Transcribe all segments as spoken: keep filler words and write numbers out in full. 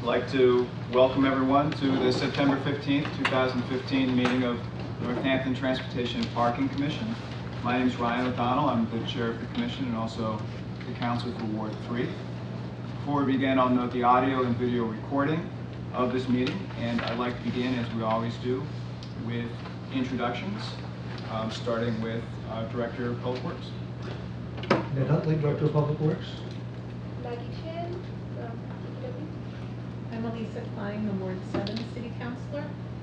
like to welcome everyone to the September fifteenth, two thousand fifteen meeting of Northampton Transportation and Parking Commission. My name is Ryan O'Donnell. I'm the chair of the commission and also the council for Ward three. Before we begin, I'll note the audio and video recording of this meeting, and I'd like to begin, as we always do, with introductions, um, starting with uh, Director of Public Works. Ned Huntley, Director of Public Works. Maggie Chan from D P W. I'm Elisa Klein, the Ward seven City Councilor.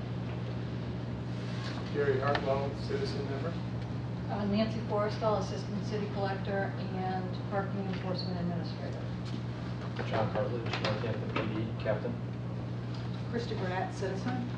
Gary Hartwell, citizen member. Uh, Nancy Forrestal, Assistant City Collector and Parking Enforcement Administrator. John Cartledge, Northampton P D Captain. Krista Burnett, citizen.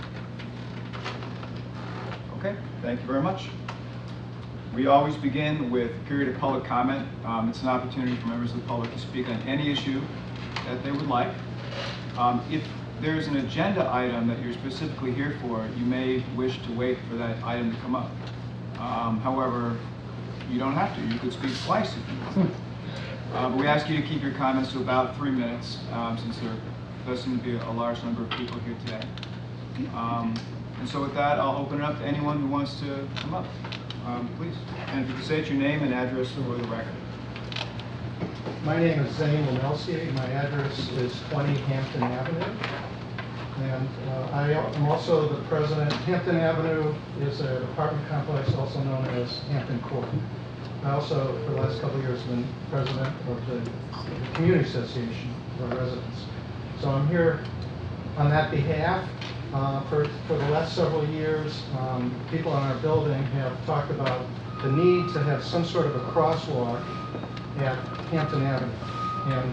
Okay, thank you very much. We always begin with a period of public comment. Um, it's an opportunity for members of the public to speak on any issue that they would like. Um, if there's an agenda item that you're specifically here for, you may wish to wait for that item to come up. Um, however, you don't have to. You could speak twice if you want. Uh, but we ask you to keep your comments to about three minutes, um, since there does seem to be a large number of people here today. Um, and so with that, I'll open it up to anyone who wants to come up. Um, please. And if you could state your name and address for the record. My name is Zane Lemelski. My address is twenty Hampton Avenue. And uh, I am also the president. Hampton Avenue is an apartment complex also known as Hampton Court. I also, for the last couple of years, been president of the Community Association of our residents. So I'm here on that behalf. Uh, for, for the last several years, um, people in our building have talked about the need to have some sort of a crosswalk at Hampton Avenue. And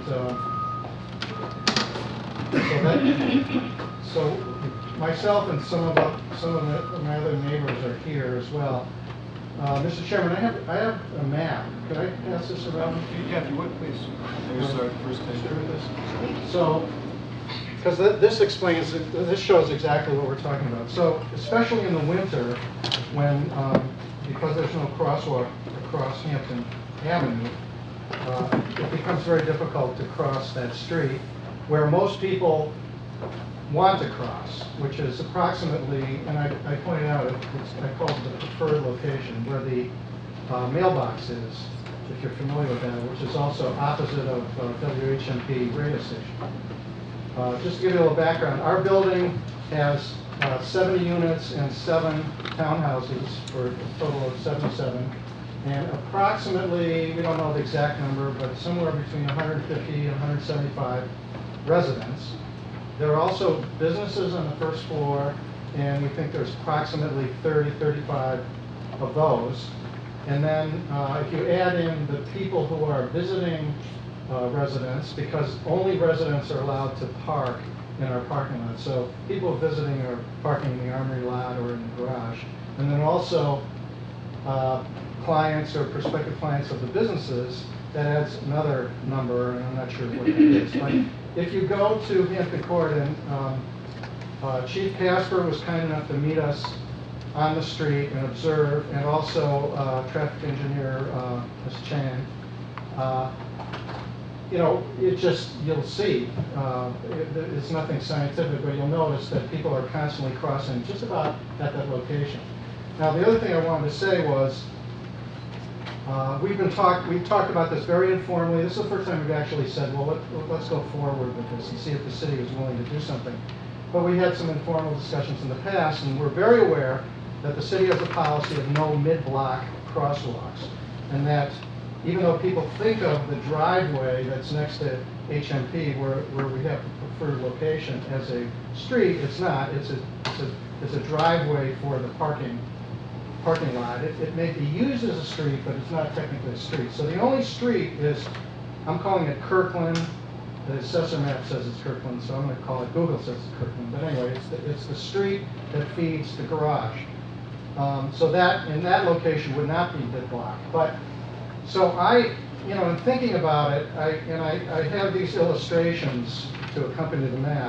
uh, so, that, so myself and some of, the, some of the, my other neighbors are here as well. Uh, Mister Chairman, I have, I have a map. Could I pass this around? Yeah, if you would, please. There's our first page. So, because th this explains, this shows exactly what we're talking about. So, especially in the winter, when, um, because there's no crosswalk across Hampton Avenue, uh, it becomes very difficult to cross that street, where most people want to cross, which is approximately, and I, I pointed out, it, it's, I call it the preferred location, where the uh, mailbox is, if you're familiar with that, which is also opposite of uh, W H M P radio station. Uh, just to give you a little background, our building has uh, seventy units and seven townhouses for a total of seventy-seven. And approximately, we don't know the exact number, but somewhere between one hundred fifty and one hundred seventy-five residents. There are also businesses on the first floor, and we think there's approximately thirty, thirty-five of those. And then uh, if you add in the people who are visiting Uh, residents, because only residents are allowed to park in our parking lot. So people visiting are parking in the Armory lot or in the garage. And then also uh, clients or prospective clients of the businesses, that adds another number, and I'm not sure what it is. But if you go to Hampton Court, and um, uh, Chief Casper was kind enough to meet us on the street and observe, and also uh, traffic engineer uh, Miz Chan. Uh, You know, it just, you'll see, uh, it, it's nothing scientific, but you'll notice that people are constantly crossing just about at that location. Now, the other thing I wanted to say was, uh, we've been talk, we've talked about this very informally. This is the first time we've actually said, well, let, let's go forward with this and see if the city is willing to do something. But we had some informal discussions in the past, and we're very aware that the city has a policy of no mid-block crosswalks, and that even though people think of the driveway that's next to H M P, where, where we have the preferred location, as a street, it's not. It's a, it's a, it's a driveway for the parking parking lot. It, it may be used as a street, but it's not technically a street. So the only street is, I'm calling it Kirkland. The assessor map says it's Kirkland, so I'm going to call it, Google says it's Kirkland. But anyway, it's the, it's the street that feeds the garage. Um, so that, in that location, would not be mid-block. But so I, you know, in thinking about it, I, and I, I have these illustrations to accompany the map.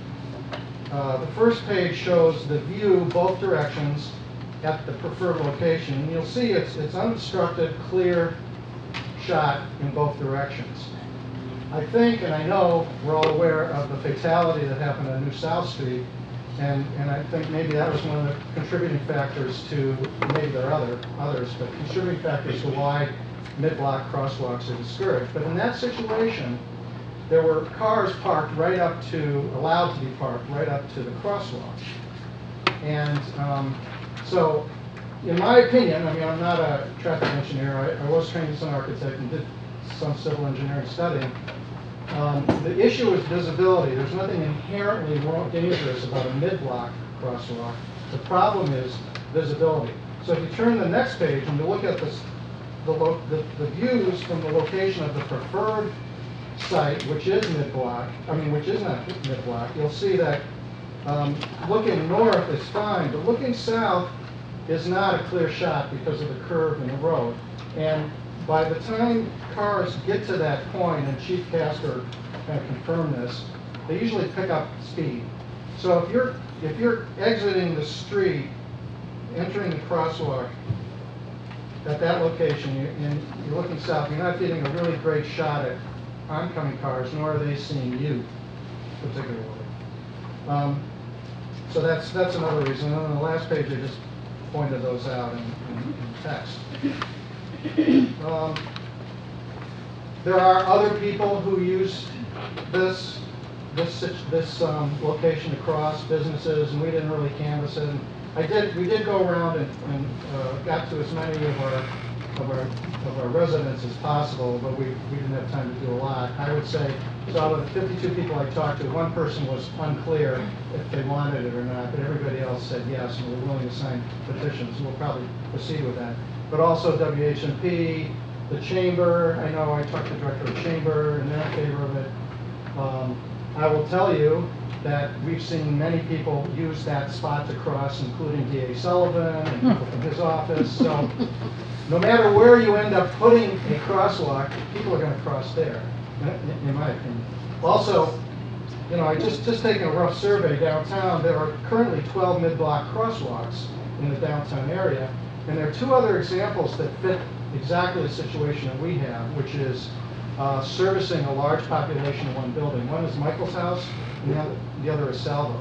Uh, the first page shows the view, both directions, at the preferred location. And you'll see it's, it's unobstructed, clear shot in both directions. I think, and I know, we're all aware of the fatality that happened on New South Street, and, and I think maybe that was one of the contributing factors to, maybe there are other, others, but contributing factors to why mid-block crosswalks are discouraged. But in that situation, there were cars parked right up to, allowed to be parked right up to the crosswalk. And um, so, in my opinion, I mean, I'm not a traffic engineer. I, I was trained as an architect and did some civil engineering studying. Um, the issue is visibility. There's nothing inherently wrong, dangerous about a mid-block crosswalk. The problem is visibility. So if you turn the next page and you look at this, the, lo the, the views from the location of the preferred site, which is mid-block, I mean, which is not mid-block, you'll see that um, looking north is fine, but looking south is not a clear shot because of the curve in the road. And by the time cars get to that point, and Chief Casper kind of confirmed this, they usually pick up speed. So if you're if you're exiting the street, entering the crosswalk at that location, you, and you're looking south, you're not getting a really great shot at oncoming cars, nor are they seeing you particularly. Um, so that's that's another reason. And on the last page, I just pointed those out in, in, in text. Um, there are other people who use this this this um, location to cross businesses, and we didn't really canvass it. And I did. We did go around and, and uh, got to as many of our of our of our residents as possible, but we we didn't have time to do a lot. I would say, so out of the fifty-two people I talked to, one person was unclear if they wanted it or not, but everybody else said yes and were willing to sign petitions. We'll probably proceed with that. But also W H M P, the Chamber. I know I talked to the Director of Chamber, and they're in favor of it. Um, I will tell you that we've seen many people use that spot to cross, including D A Sullivan and people from his office. So no matter where you end up putting a crosswalk, people are going to cross there, in my opinion. Also, you know, I just, just taking a rough survey downtown, there are currently twelve mid-block crosswalks in the downtown area. And there are two other examples that fit exactly the situation that we have, which is uh, servicing a large population in one building. One is Michael's house, and the other, the other is Salvo.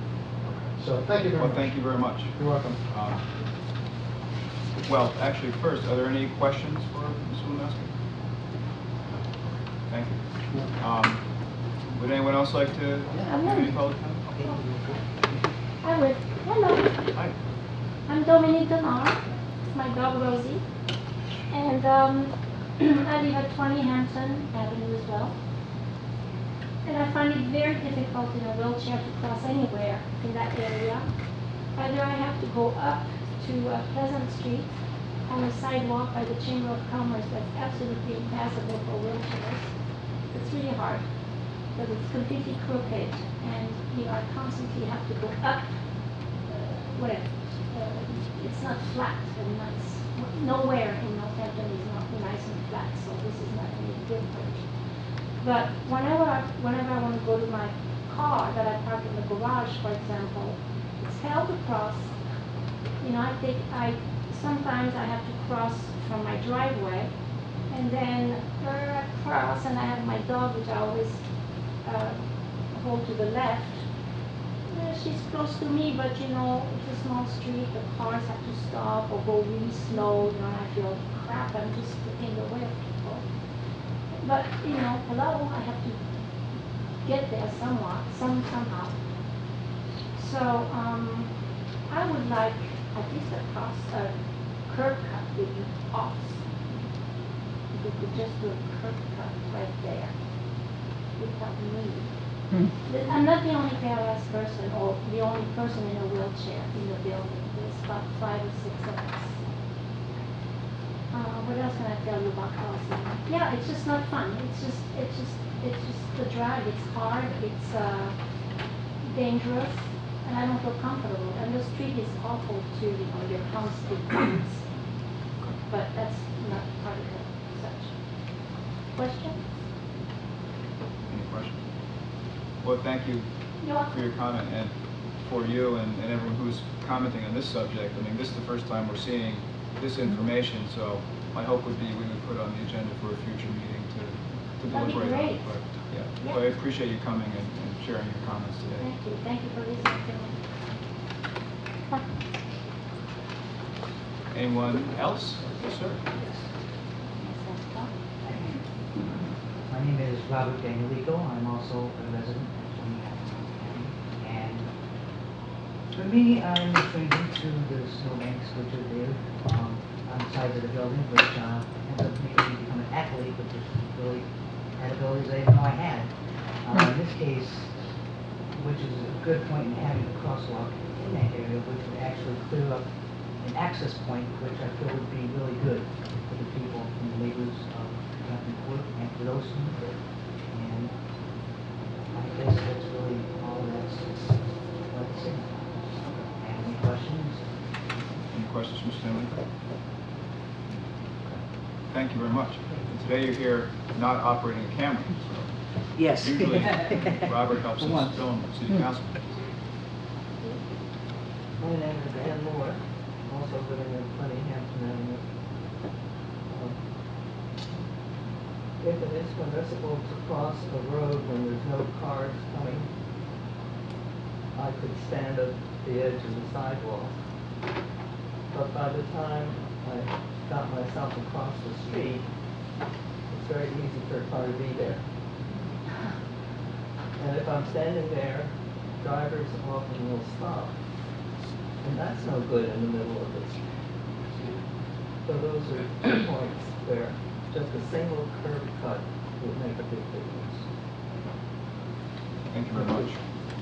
So thank you very Well, much. thank you very much. You're welcome. Um, Well, actually, first, are there any questions for Mister Wineski? Thank you. Um, Would anyone else like to I'm give any in. public comment? I would. Hello, Hi. I'm Dominique Denard. It's my dog Rosie. And um, I live at twenty Hampton Avenue as well. And I find it very difficult in a wheelchair to cross anywhere in that area. Either I have to go up to uh, Pleasant Street on the sidewalk by the Chamber of Commerce that's absolutely impassable for wheelchairs. It's really hard because it's completely crooked, and you know I constantly have to go up. Uh, where uh, it's not flat and nice. Nowhere in Northampton is not nice and flat, so this is not any different. But whenever I, whenever I want to go to my car that I park in the garage, for example, it's hell to cross. You know, I think I sometimes I have to cross from my driveway, and then uh, I cross, and I have my dog, which I always uh, hold to the left. Uh, she's close to me, but you know, it's a small street. The cars have to stop or go really slow. You know, and I feel crap. I'm just in the way of people. But you know, hello, I have to get there somewhat, some somehow. So um, I would like at least a cross, a curb cut would be awesome. If we could just do a curb cut right there, without me. Hmm. I'm not the only paralyzed person or the only person in a wheelchair in the building. There's about five or six of us. Uh, what else can I tell you about crossing? Yeah, it's just not fun. It's just, it's just, it's just the drive. It's hard. It's uh, dangerous. And I don't feel comfortable. And the street is awful too, you know, you're constantly bumps. But that's not part of the section. Question? Any questions? Well, thank you You're welcome. for your comment, and for you and, and everyone who's commenting on this subject. I mean, this is the first time we're seeing this information, so my hope would be we would put on the agenda for a future meeting to to That'd be deliberate on. great. But, yeah, Yeah. well, I appreciate you coming and and sharing your comments today. Thank you, thank you for listening to me. Anyone else? Yes, sir. My name is Robert Danielico. I'm also a resident of twenty-Hamilton County. And for me, I'm referring to the snowbanks which are there um, on the sides of the building, which uh, ends up making me become an athlete, which is really had abilities I didn't know I had. Uh, in this case, which is a good point in having a crosswalk in that area, which would actually clear up an access point, which I feel would be really good for the people and the neighbors of Northampton Court and for those who live there. And I guess that's really all that's what to say. And any questions? Any questions, Mister Stanley? Thank you very much. And today you're here not operating a camera, so Yes. usually Robert helps For us once. film city council. My name is Ann Moore, also living in twenty Hampton Avenue. Um, If it is permissible to cross a road when there's no cars coming, I could stand at the edge of the sidewalk. But by the time I got myself across the street, it's very easy for a car to be there. And if I'm standing there, drivers often will stop. And that's no good in the middle of the street. So those are two points where just a single curb cut would make a big difference. Thank you very much.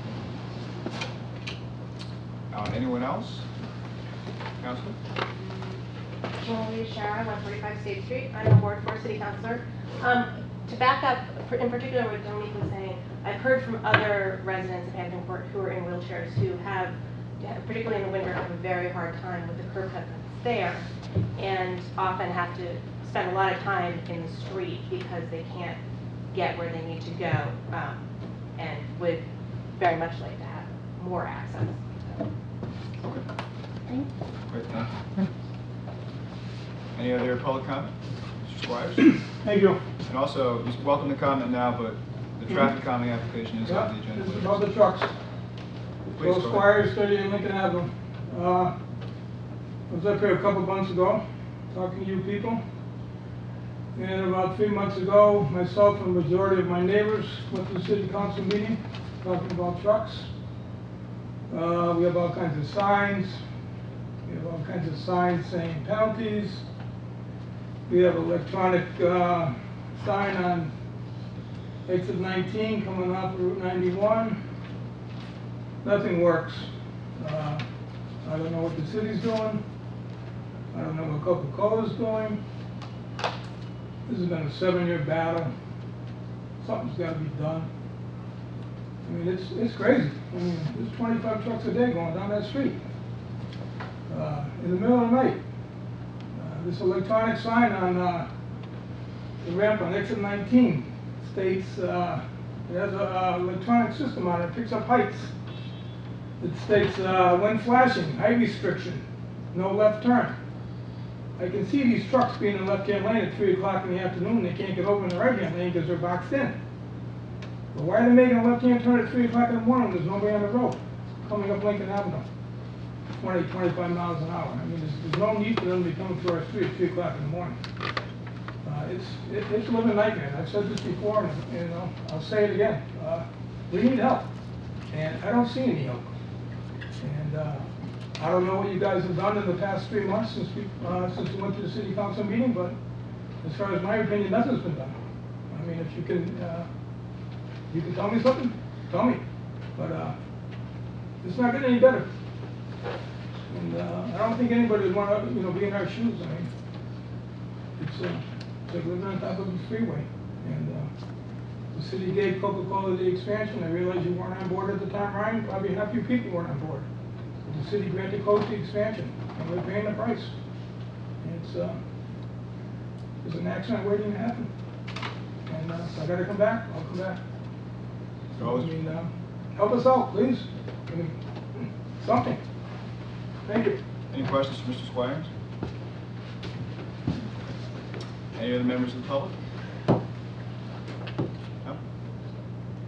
Uh, anyone else? Councilor? Julie Sharon, one forty-five State Street. I'm a Ward four City Councilor. Um, to back up, in particular what Dominique was saying, I've heard from other residents of Hampton Court who are in wheelchairs who have, particularly in the winter, have a very hard time with the curb cut that's there, and often have to spend a lot of time in the street because they can't get where they need to go, um, and would very much like to have more access. Okay. Thank you. Great, thank you. Any other public comment? Mister Squires? Thank you. And also, you're welcome to comment now, but the traffic calming application is on the Yeah, agenda. this is about the trucks. Please, Joe go ahead. Squires, thirty-eight Lincoln Avenue. Uh, I was up here a couple months ago, talking to you people. And about three months ago, myself and the majority of my neighbors went to the city council meeting, talking about trucks. Uh, we have all kinds of signs. We have all kinds of signs saying penalties. We have electronic uh, sign on exit nineteen coming off Route ninety-one. Nothing works. Uh, I don't know what the city's doing. I don't know what Coca-Cola's doing. This has been a seven-year battle. Something's got to be done. I mean, it's it's crazy. I mean, there's twenty-five trucks a day going down that street uh, in the middle of the night. Uh, this electronic sign on uh, the ramp on exit nineteen states uh, it has an uh, electronic system on it. It picks up heights. It states uh, when flashing, height restriction, no left turn. I can see these trucks being in the left-hand lane at three o'clock in the afternoon. They can't get over in the right-hand lane because they're boxed in. But why are they making a left-hand turn at three o'clock in the morning? There's nobody on the road coming up Lincoln Avenue, twenty, twenty-five miles an hour. I mean, there's, there's no need for them to be coming through our street at three o'clock in the morning. Uh, it's it, it's a living nightmare. I've said this before, and you know, I'll say it again. Uh, we need help, and I don't see any help. And uh, I don't know what you guys have done in the past three months since we uh, since we went to the city council meeting, but as far as my opinion, nothing's been done. I mean, if you can, uh, you can tell me something, tell me. But uh, it's not getting any better. And uh, I don't think anybody would want to, you know, be in our shoes. I mean, it's, uh, it's like living on top of a freeway. And uh, the city gave Coca-Cola the expansion. I realize you weren't on board at the time, Ryan. Probably half your people weren't on board. But the city granted Coke the expansion, and we're paying the price. And it's uh, there's an accident waiting to happen. And uh, so I got to come back. I'll come back. So, I mean, uh, help us out, please. I mean, something. Thank you. Any questions for Mister Squires? Any other members of the public?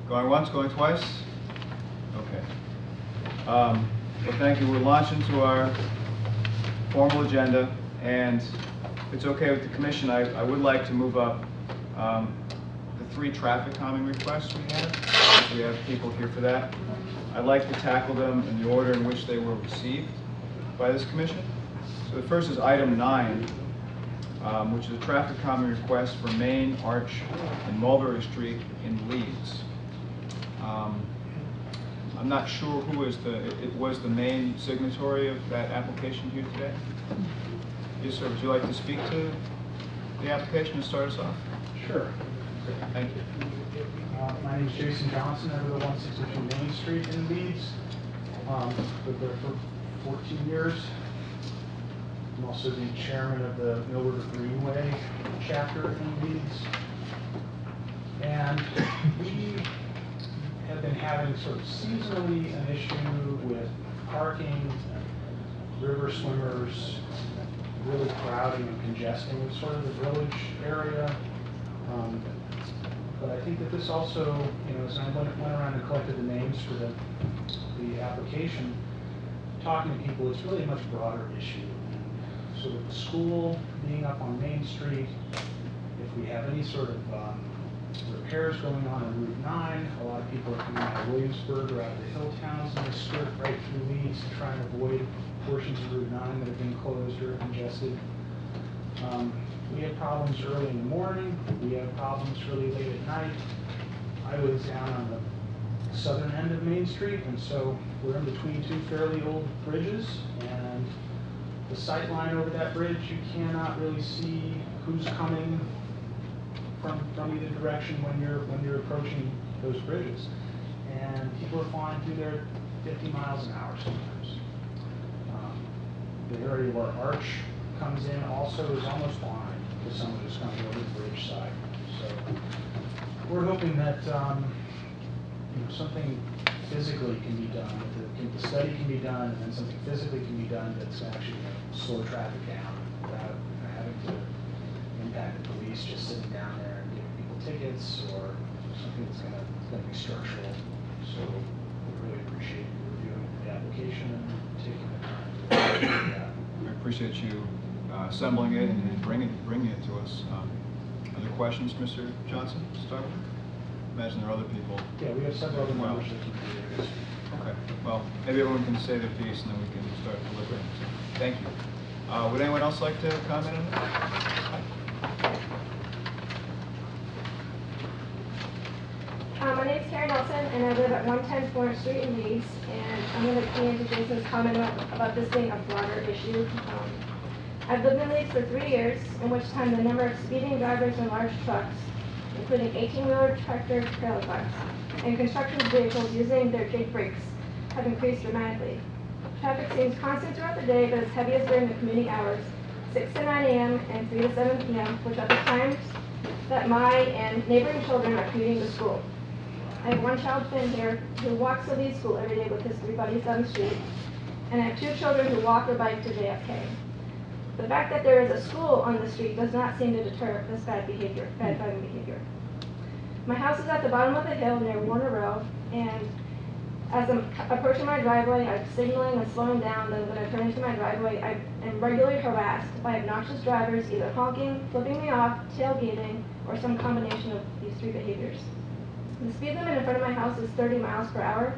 Going once, going twice? Okay. Um, Well, thank you. We're launching to our formal agenda, and if it's okay with the commission, I, I would like to move up um, the three traffic calming requests we have. We have people here for that. I'd like to tackle them in the order in which they were received by this commission. So the first is item nine, um, which is a traffic calming request for Main, Arch, and Mulberry Street in Leeds. Um, I'm not sure who is the, it, it was the main signatory of that application here today? Yes, sir. Would you like to speak to the application and start us off? Sure. Thank you. Uh, my name is Jason Johnson. I live at one sixty-two Main Street in Leeds. Um, lived there for fourteen years. I'm also the chairman of the Mill River Greenway chapter in Leeds. And we have been having sort of seasonally an issue with parking, river swimmers, really crowding and congesting sort of the village area. Um, but I think that this also, you know, as I went, went around and collected the names for the, the application, talking to people, it's really a much broader issue. So with the school being up on Main Street, if we have any sort of um, repairs going on on Route nine, a lot of people are coming out of Williamsburg or out of the hill towns and they skirt right through Leeds to try and avoid portions of Route nine that have been closed or congested. Um, we have problems early in the morning, we have problems really late at night. I was down on the southern end of Main Street, and so we're in between two fairly old bridges, and the sight line over that bridge, you cannot really see who's coming from, from either direction when you're when you're approaching those bridges. And people are flying through there fifty miles an hour sometimes. Um, the area where Arch comes in also is almost blind to someone who's coming over the bridge side. So we're hoping that um, you know, something physically can be done, that the, can, the study can be done, and then something physically can be done that's actually going to slow traffic down without having to impact the police just sitting down there and giving people tickets, or something that's going to going to be structural. So we really appreciate you reviewing the application and taking the time to do that. I appreciate you uh, assembling it and bringing, bringing it to us. Um, other questions, Mister Johnson, to start with? Imagine there are other people. Yeah, we have several other Well, members that can do this. Okay, well, maybe everyone can say their piece and then we can start deliberating. Thank you. Uh, would anyone else like to comment on that? Uh, my name is Karen Nelson, and I live at one ten Florence Street in Leeds, and I'm going to key into Jason's comment about, about this being a broader issue. Um, I've lived in Leeds for three years, in which time the number of speeding drivers in large trucks, including eighteen-wheeler tractor trailer trucks, and construction vehicles using their jake brakes, have increased dramatically. Traffic seems constant throughout the day, but it's heaviest during the commuting hours, six to nine A M and three to seven P M, which are the times that my and neighboring children are commuting to school. I have one child, Finn, here, who walks to Leeds School every day with his three buddies down the street, and I have two children who walk or bike to J F K. The fact that there is a school on the street does not seem to deter this bad behavior, bad driving behavior. My house is at the bottom of the hill near Warner Road, and as I'm approaching my driveway, I'm signaling and slowing down. Then when I turn into my driveway, I am regularly harassed by obnoxious drivers, either honking, flipping me off, tailgating, or some combination of these three behaviors. The speed limit in front of my house is thirty miles per hour,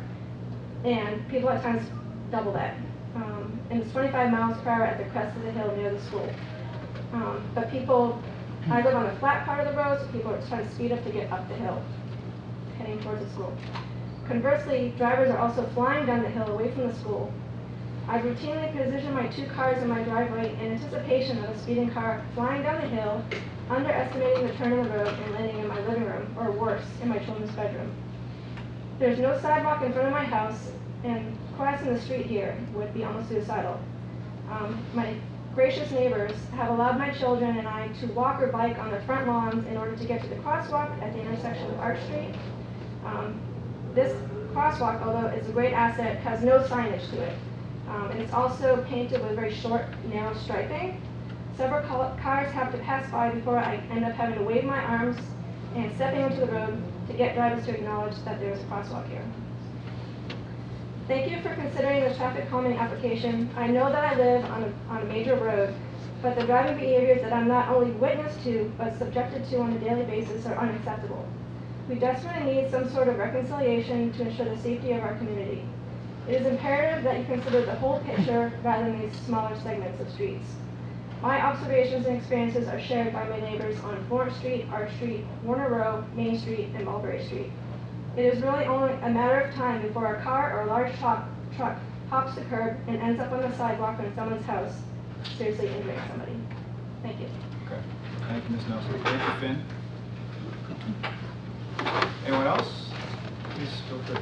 and people at times double that. Um, and it's twenty-five miles per hour at the crest of the hill near the school. Um, but people, I live on a flat part of the road, so people are trying to speed up to get up the hill, heading towards the school. Conversely, drivers are also flying down the hill away from the school. I routinely position my two cars in my driveway in anticipation of a speeding car flying down the hill, underestimating the turn of the road and landing in my living room, or worse, in my children's bedroom. There's no sidewalk in front of my house, and crossing the street here would be almost suicidal. Um, my gracious neighbors have allowed my children and I to walk or bike on their front lawns in order to get to the crosswalk at the intersection of Arch Street. Um, this crosswalk, although it's a great asset, has no signage to it. Um, and it's also painted with very short, narrow striping. Several cars have to pass by before I end up having to wave my arms and stepping onto the road to get drivers to acknowledge that there is a crosswalk here. Thank you for considering the traffic calming application. I know that I live on a, on a major road, but the driving behaviors that I'm not only witness to, but subjected to on a daily basis are unacceptable. We desperately need some sort of reconciliation to ensure the safety of our community. It is imperative that you consider the whole picture rather than these smaller segments of streets. My observations and experiences are shared by my neighbors on Florence Street, Arch Street, Warner Row, Main Street, and Mulberry Street. It is really only a matter of time before a car or a large truck, truck hops the curb and ends up on the sidewalk in someone's house, seriously injuring somebody. Thank you. Okay, thank you, Miz Nelson. Thank you, Finn. Anyone else? Please feel free.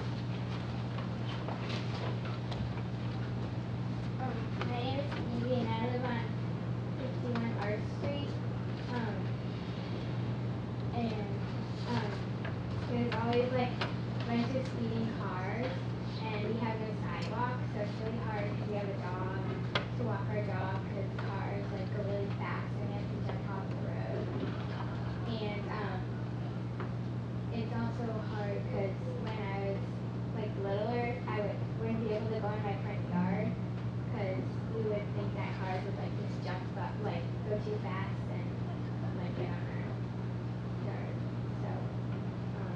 Um, my name is Evie and I live on fifty-one Arch Street. Um, and um, there's always like a bunch of speeding cars, and we have no sidewalk, so it's really hard because we have a dog to walk our dog because cars like go really fast and we have to jump off the road. And um, it's also hard because when I was like littler, I would, wouldn't be able to go in my front yard because we would think that cars would like just jump up, like go too fast and like get on our yard. So, um,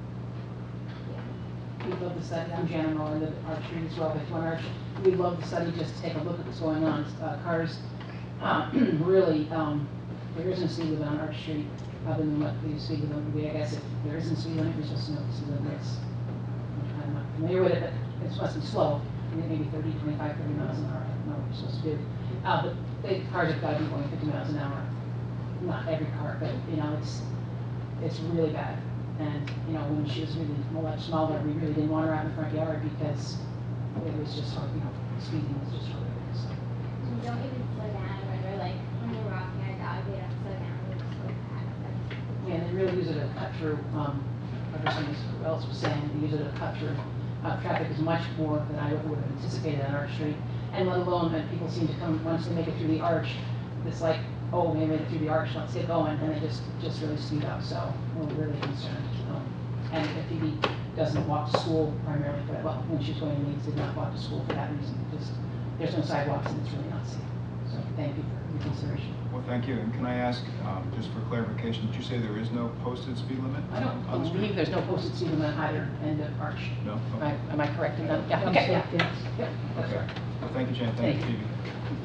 yeah. We love the study. I'm Janet Moore, I live at Arch Street as well, fifty-one Arch. We love the study just to take a look at what's going on. Uh, cars, uh, really, um, there isn't a speed limit on Arch Street other than what the speed limit would be. I guess if there isn't a speed limit, there's just no speed limit. It's, I'm not familiar with it, but it's supposed to be slow. I mean, maybe thirty, twenty-five, thirty miles an hour. I don't know what you're supposed to do. Uh, but they, cars have got to be going fifty miles an hour. Not every car, but you know, it's it's really bad. And you know, when she was really much smaller, we really didn't want her out in the front yard because it was just, you know, speeding was just horrific. So. We don't even slow down when we're like, when we're walking our dog, we don't slow down, we just go fast. Yeah, and they really use it to cut through, um, like somebody else was saying, they use it to cut through. Uh, traffic is much more than I would have anticipated on Arch Street. And let alone that people seem to come, once they make it through the arch, it's like, oh, they made it through the arch, let's get going, and they just, just really speed up, so we're really concerned. Um, and if Phoebe doesn't walk to school primarily for that, well, when she's going to Leeds, did not walk to school for that reason, just, there's no sidewalks and it's really not safe. So thank you for your consideration. Well, thank you. And can I ask, um, just for clarification, did you say there is no posted speed limit? I don't on the street? believe there's no posted speed limit on either end of Arch. No? Am Okay. I, am I correct in that? Yeah, okay, yeah, yeah, yeah, that's Okay. right. Well, thank you, Jan. Thank, Thank you, you. Phoebe.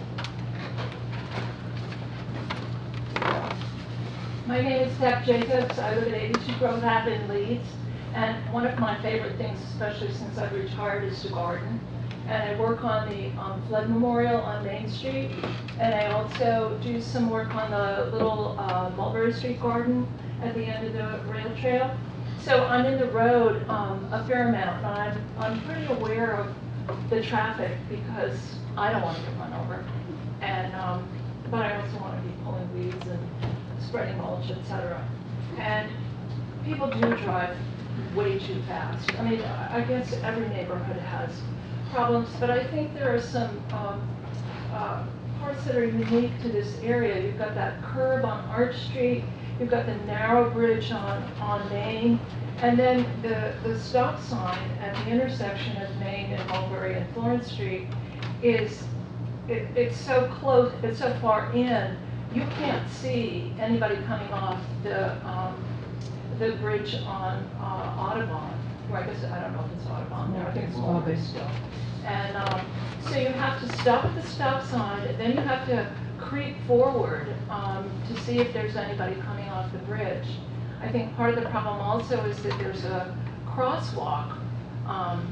My name is Deb Jacobs. I live at eighty-two Grove Ave in Leeds. And one of my favorite things, especially since I've retired, is to garden. And I work on the um, Flood Memorial on Main Street. And I also do some work on the little uh, Mulberry Street garden at the end of the rail trail. So I'm in the road um, a fair amount. And I'm, I'm pretty aware of the traffic because I don't want to get run over. And, um, but I also want to be pulling weeds and spreading mulch, et cetera. And people do drive way too fast. I mean, I guess every neighborhood has problems, but I think there are some um, uh, parts that are unique to this area. You've got that curb on Arch Street, you've got the narrow bridge on, on Main, and then the, the stop sign at the intersection of Main and Mulberry and Florence Street is, it, it's so close, it's so far in, you can't see anybody coming off the um, the bridge on uh, Audubon, or I guess, I don't know if it's Audubon there, I think it's Mulberry still. And um, so you have to stop at the stop sign, and then you have to creep forward um, to see if there's anybody coming off the bridge. I think part of the problem also is that there's a crosswalk. Um,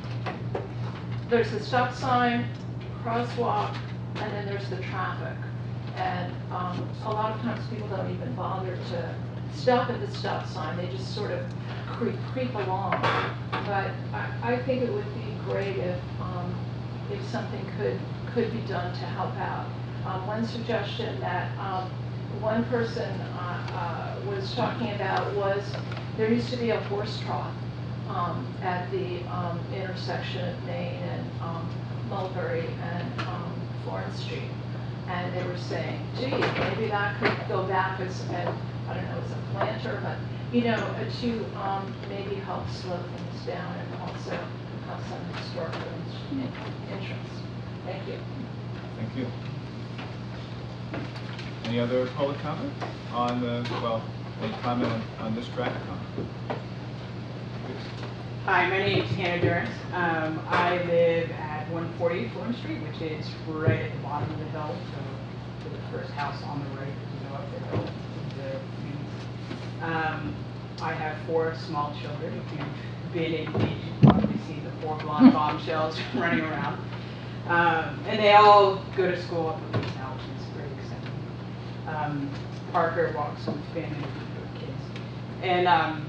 there's the stop sign, crosswalk, and then there's the traffic. And um, a lot of times people don't even bother to stop at the stop sign, they just sort of creep, creep along. But I, I think it would be great if, um, if something could, could be done to help out. Um, one suggestion that um, one person uh, uh, was talking about was there used to be a horse trough um, at the um, intersection of Main and um, Mulberry and um, Florence Street. And they were saying, gee, maybe that could go back as, and I don't know, as a planter, but you know, uh, to um, maybe help slow things down and also have some historical in- interest. Thank you. Thank you. Any other public comment on the, well, any comment on, on this traffic comment? Hi, my name is Hannah Durrance. Um, I live at one forty Fulham Street, which is right at the bottom of the hill. So the first house on the right as you go up the hill. The, um, I have four small children. If you've been in Beach, you've probably seen the four blonde bombshells running around. Um, and they all go to school up at Leeds now, which is pretty exciting. Um, Parker walks with family with kids. And um,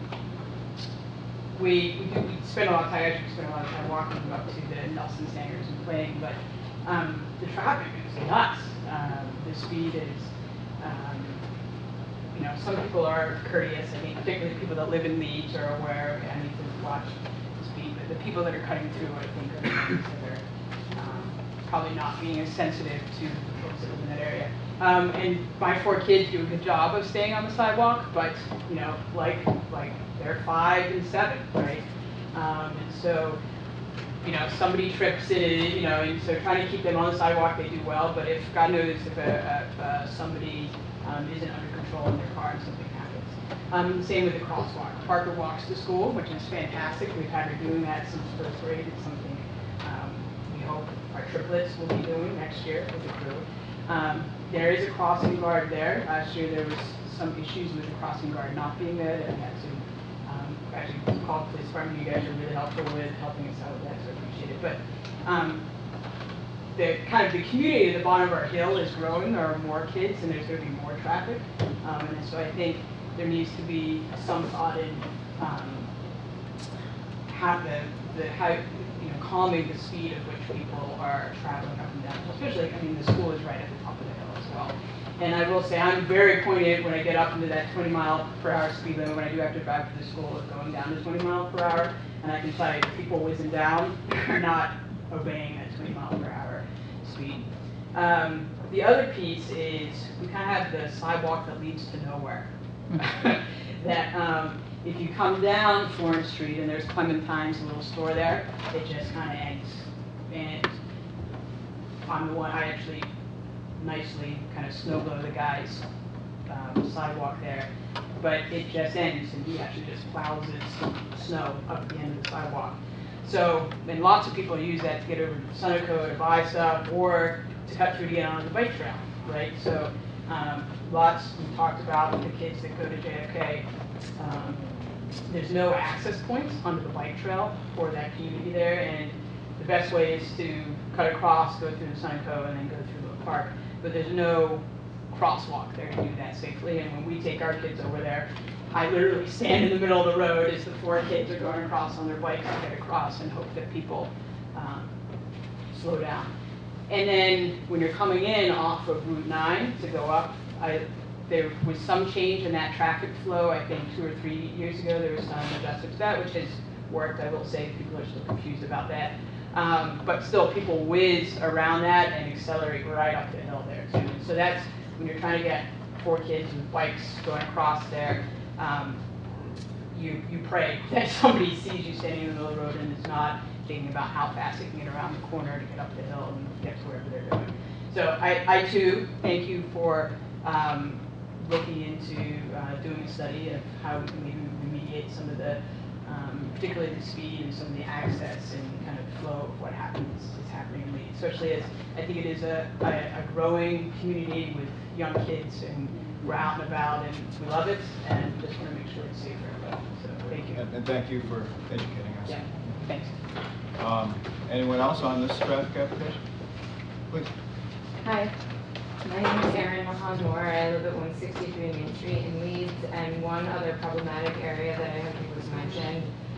we, we, do, we spend a lot of time, actually spend a lot of time walking up to the Nelson Sangers and playing, but um, the traffic is nuts. Um, the speed is, um, you know, some people are courteous. I mean, particularly people that live in Leeds are aware, okay, I need to watch the speed, but the people that are cutting through, I think, are the ones that are um, probably not being as sensitive to the folks that live in that area. Um, and my four kids do a good job of staying on the sidewalk, but, you know, like, like they're five and seven, right? Um, and so, you know, somebody trips it, you know, and so trying to keep them on the sidewalk, they do well, but if, God knows, if a, a, a somebody um, isn't under control in their car and something happens. Um, same with the crosswalk. Parker walks to school, which is fantastic. We've had her doing that since first grade. It's something um, we hope our triplets will be doing next year with the crew. Um, there is a crossing guard there. Last year there was some issues with the crossing guard not being there that we had to um, actually call the police department. You guys are really helpful with helping us out with that, so I appreciate it. But um, the kind of the community at the bottom of our hill is growing. There are more kids and there's going to be more traffic. Um, and so I think there needs to be some thought in um, how the, the how, you know, calming the speed at which people are traveling up and down. Especially, I mean, the school is right at the top of the hill as well. And I will say, I'm very pointed when I get up into that twenty mile per hour speed limit when I do have to drive to the school of going down to twenty miles per hour. And I can tell you, people whizzing down are not obeying that twenty mile per hour speed. Um, the other piece is we kind of have the sidewalk that leads to nowhere. that um, if you come down Florence Street and there's Clementine's little store there, it just kind of ends. And I'm the one, I actually nicely kind of snow blow the guy's um, sidewalk there, but it just ends and he actually just plows his snow up at the end of the sidewalk. So, and lots of people use that to get over to Sunoco to buy stuff or to cut through to get on the bike trail, right? So, um, lots we talked about with the kids that go to J F K. Um, there's no access points onto the bike trail for that community there, and the best way is to cut across, go through the Sunoco, and then go through the park. But there's no crosswalk there to do that safely, and when we take our kids over there, I literally stand in the middle of the road as the four kids are going across on their bikes to get across and hope that people um, slow down. And then when you're coming in off of Route nine to go up, I, there was some change in that traffic flow. I think two or three years ago there was some adjustment to that, which has worked. I will say people are still confused about that. Um, but still people whiz around that and accelerate right up the hill there too. So that's when you're trying to get four kids with bikes going across there, um, you, you pray that somebody sees you standing in the middle of the road and is not thinking about how fast they can get around the corner to get up the hill and get to wherever they're going. So I, I too thank you for um, looking into uh, doing a study of how we can maybe remediate some of the Um, particularly the speed and some of the access and kind of flow of what happens is happening in Leeds, especially as I think it is a, a, a growing community with young kids and we're out and about and we love it and just want to make sure it's safe for everybody. So thank you. And, and thank you for educating us. Yeah, thanks. Um, anyone else on this traffic application? Please. Hi, my name is Erin Mahan-Moore. I live at one sixty-three Main Street in Leeds, and one other problematic area that I don't think was mentioned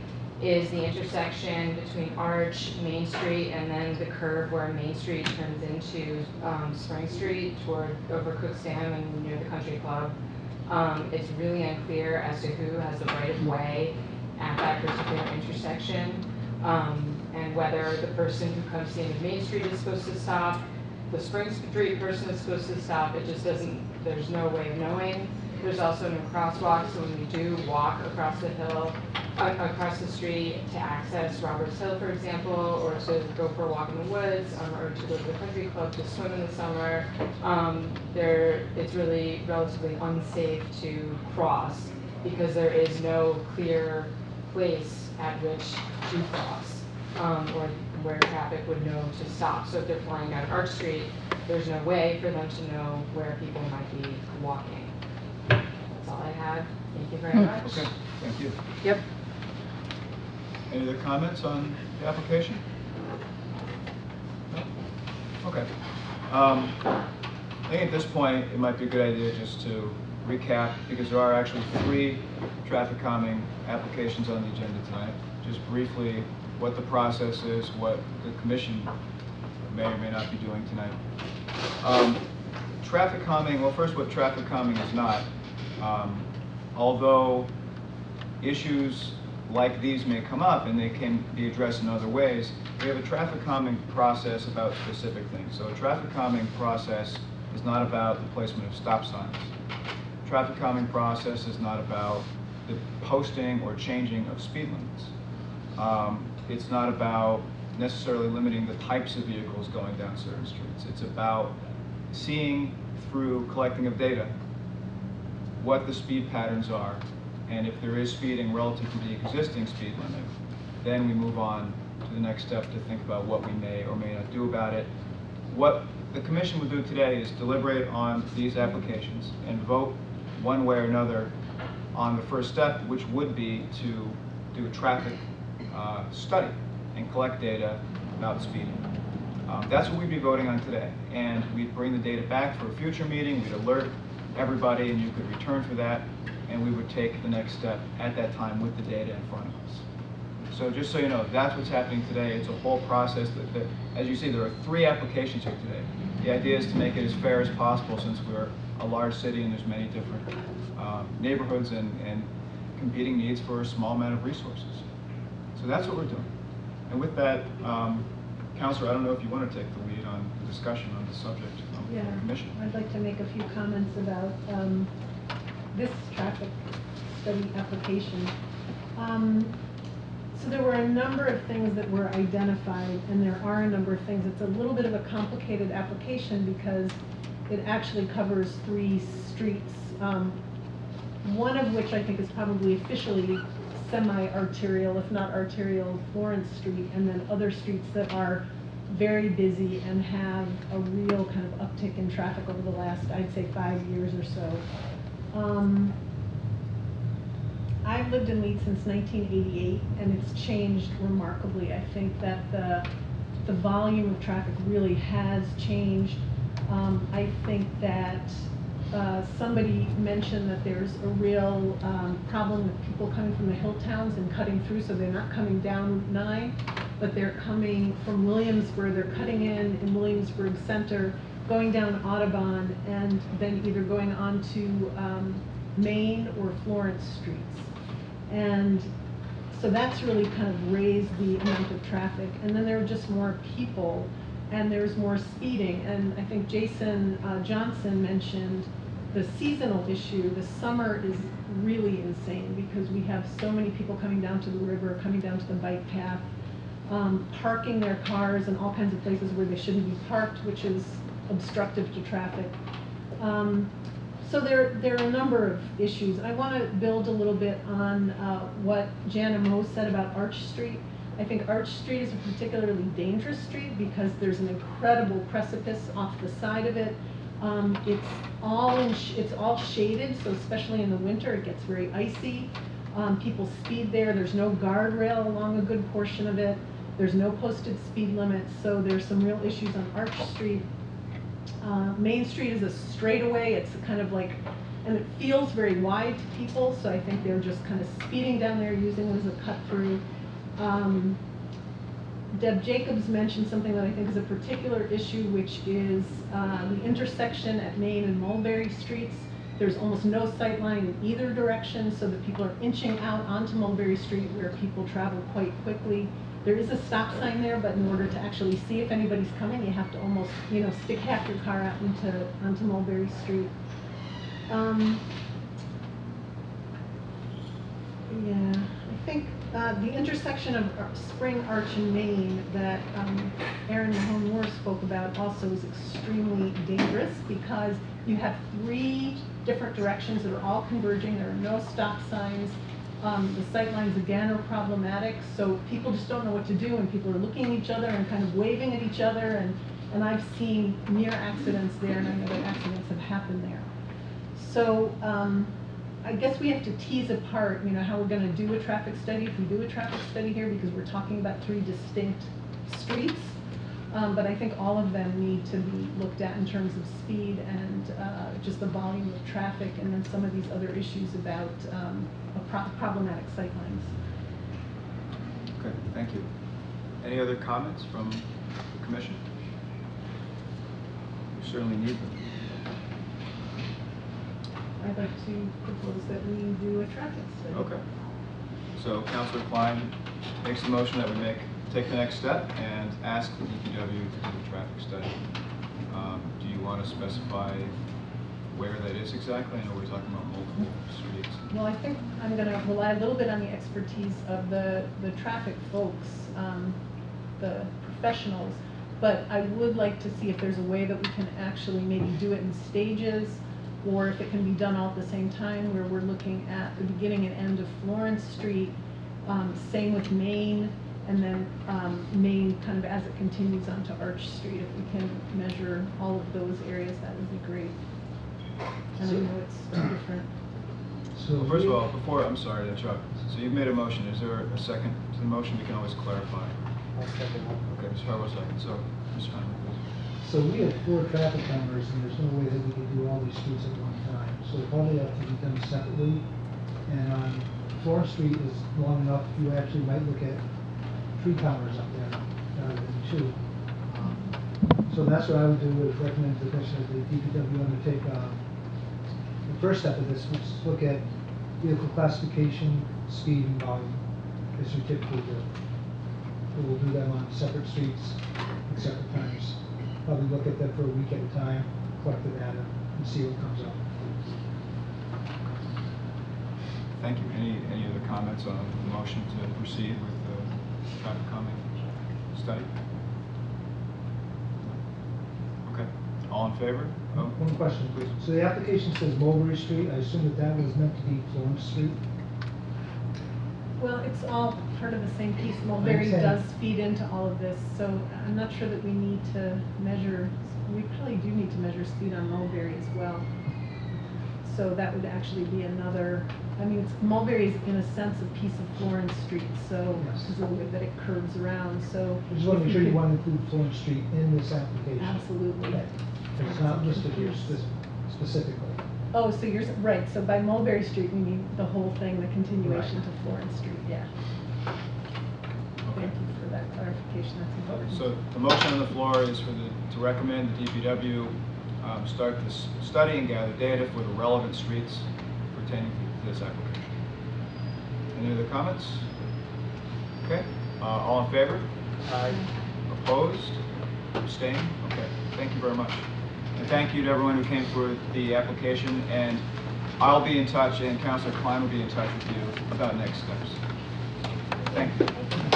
is the intersection between Arch, Main Street, and then the curve where Main Street turns into um, Spring Street toward over Cook's Dam and near the Country Club. Um, it's really unclear as to who has the right of way at that particular intersection, um, and whether the person who comes in Main Street is supposed to stop, the Spring Street person is supposed to stop. It just doesn't, there's no way of knowing. There's also no crosswalk, so when we do walk across the hill, uh, across the street to access Roberts Hill, for example, or to go for a walk in the woods, um, or to go to the country club to swim in the summer, um, there, it's really relatively unsafe to cross because there is no clear place at which to cross, um, or where traffic would know to stop. So if they're flying down Arch Street, there's no way for them to know where people might be walking. That's all I have. Thank you very much. Okay, thank you. Yep. Any other comments on the application? No? Okay. Um, I think at this point, it might be a good idea just to recap, because there are actually three traffic calming applications on the agenda tonight. Just briefly, what the process is, what the commission may or may not be doing tonight. Um, traffic calming, well first what traffic calming is not. Um, although issues like these may come up and they can be addressed in other ways, we have a traffic calming process about specific things. So a traffic calming process is not about the placement of stop signs. Traffic calming process is not about the posting or changing of speed limits. Um, it's not about necessarily limiting the types of vehicles going down certain streets. It's about seeing through collecting of data what the speed patterns are, and if there is speeding relative to the existing speed limit, then we move on to the next step to think about what we may or may not do about it. What the commission will do today is deliberate on these applications and vote one way or another on the first step, which would be to do a traffic uh, study and collect data about speeding. Um, that's what we'd be voting on today, and we'd bring the data back for a future meeting. We'd alert everybody, and you could return for that, and we would take the next step at that time with the data in front of us. So just so you know, that's what's happening today. It's a whole process that, that, as you see, there are three applications here today. The idea is to make it as fair as possible, since we're a large city and there's many different um, neighborhoods and, and competing needs for a small amount of resources. So that's what we're doing. And with that, um, Counselor, I don't know if you want to take the lead on the discussion on the subject of Yeah, the commission. I'd like to make a few comments about um, this traffic study application. Um, so there were a number of things that were identified, and there are a number of things. It's a little bit of a complicated application because it actually covers three streets, um, one of which I think is probably officially semi-arterial, if not arterial, Florence Street, and then other streets that are very busy and have a real kind of uptick in traffic over the last, I'd say, five years or so. Um, I've lived in Leeds since nineteen eighty-eight, and it's changed remarkably. I think that the, the volume of traffic really has changed. Um, I think that Uh, somebody mentioned that there's a real um, problem with people coming from the hill towns and cutting through, so they're not coming down nine, but they're coming from Williamsburg. They're cutting in in Williamsburg Center, going down Audubon, and then either going on to um, Main or Florence streets. And so that's really kind of raised the amount of traffic. And then there are just more people, and there's more speeding. And I think Jason uh, Johnson mentioned the seasonal issue. The summer is really insane because we have so many people coming down to the river, coming down to the bike path, um, parking their cars in all kinds of places where they shouldn't be parked, which is obstructive to traffic. Um, so there, there are a number of issues. I want to build a little bit on uh, what Jana Moe said about Arch Street. I think Arch Street is a particularly dangerous street because there's an incredible precipice off the side of it. Um, it's all in sh it's all shaded, so especially in the winter it gets very icy. Um, people speed there. There's no guardrail along a good portion of it. There's no posted speed limits, so there's some real issues on Arch Street. Uh, Main Street is a straightaway. It's kind of like, and it feels very wide to people, so I think they're just kind of speeding down there, using it as a cut through. Um, Deb Jacobs mentioned something that I think is a particular issue, which is uh, the intersection at Main and Mulberry Streets. There's almost no sight line in either direction, so that people are inching out onto Mulberry Street where people travel quite quickly. There is a stop sign there, but in order to actually see if anybody's coming, you have to almost, you know, stick half your car out into onto Mulberry Street. Um, Yeah, I think uh, the intersection of Ar- Spring Arch and Main that um, Aaron Mahone Moore spoke about also is extremely dangerous because you have three different directions that are all converging. There are no stop signs. Um, the sight lines again are problematic, so people just don't know what to do, and people are looking at each other and kind of waving at each other, and, and I've seen near accidents there, and I know that accidents have happened there. So um, I guess we have to tease apart, you know, how we're going to do a traffic study if we do a traffic study here, because we're talking about three distinct streets. Um, but I think all of them need to be looked at in terms of speed and uh, just the volume of traffic, and then some of these other issues about um, a pro problematic sightlines. Okay, thank you. Any other comments from the commission? We certainly need them. I'd like to propose that we do a traffic study. Okay. So Councilor Klein makes the motion that we make, take the next step and ask the D P W to do the traffic study. Um, do you want to specify where that is exactly? I know we're talking about multiple streets. Well, I think I'm going to rely a little bit on the expertise of the, the traffic folks, um, the professionals, but I would like to see if there's a way that we can actually maybe do it in stages, or if it can be done all at the same time, where we're looking at the beginning and end of Florence Street, um, same with Main, and then um, Main kind of as it continues onto Arch Street. If we can measure all of those areas, that would be great. And I know it's two different. So Well, first of all, before, I'm sorry to interrupt. So you've made a motion. Is there a second to the motion? We can always clarify. I'll second that. Okay, Mister Harwell second. So, Mister Hunter, please. So we have four traffic cameras, and there's no way that we could do all these streets at one time. So they probably have to be done separately. And on Florence Street is long enough, you actually might look at three cameras up there rather than two. Um, so that's what I would do, is recommend to the commission that the D P W undertake uh, the first step of this, which is look at vehicle classification, speed, and volume, as we typically do. We will do them on separate streets at separate times. Probably look at them for a week at a time, collect the data, and see what comes up. Thank you. Any, any other comments on the motion to proceed with the traffic calming study? Okay. All in favor? Oh. One question, please. So the application says Mulberry Street. I assume that that was meant to be Florence Street? Well, it's all part of the same piece. Mulberry does feed into all of this, so I'm not sure that we need to measure, we probably do need to measure speed on Mulberry as well. So that would actually be another, I mean, it's, Mulberry is in a sense a piece of Florence Street, so Yes. it's a way that it curves around, so. I just want to if make sure you could- want to include Florence Street in this application. Absolutely. Okay. It's not listed here spec- specifically. Oh, so you're, s- right, so by Mulberry Street, we mean the whole thing, the continuation to Florence Street, yeah. Thank you for that clarification, that's important. So the motion on the floor is for the, to recommend the D P W um, start this study and gather data for the relevant streets pertaining to this application. Any other comments? Okay, uh, all in favor? Aye. Opposed? Abstained? Okay, thank you very much. And thank you to everyone who came for the application, and I'll be in touch, and Councilor Klein will be in touch with you about next steps. Thank you.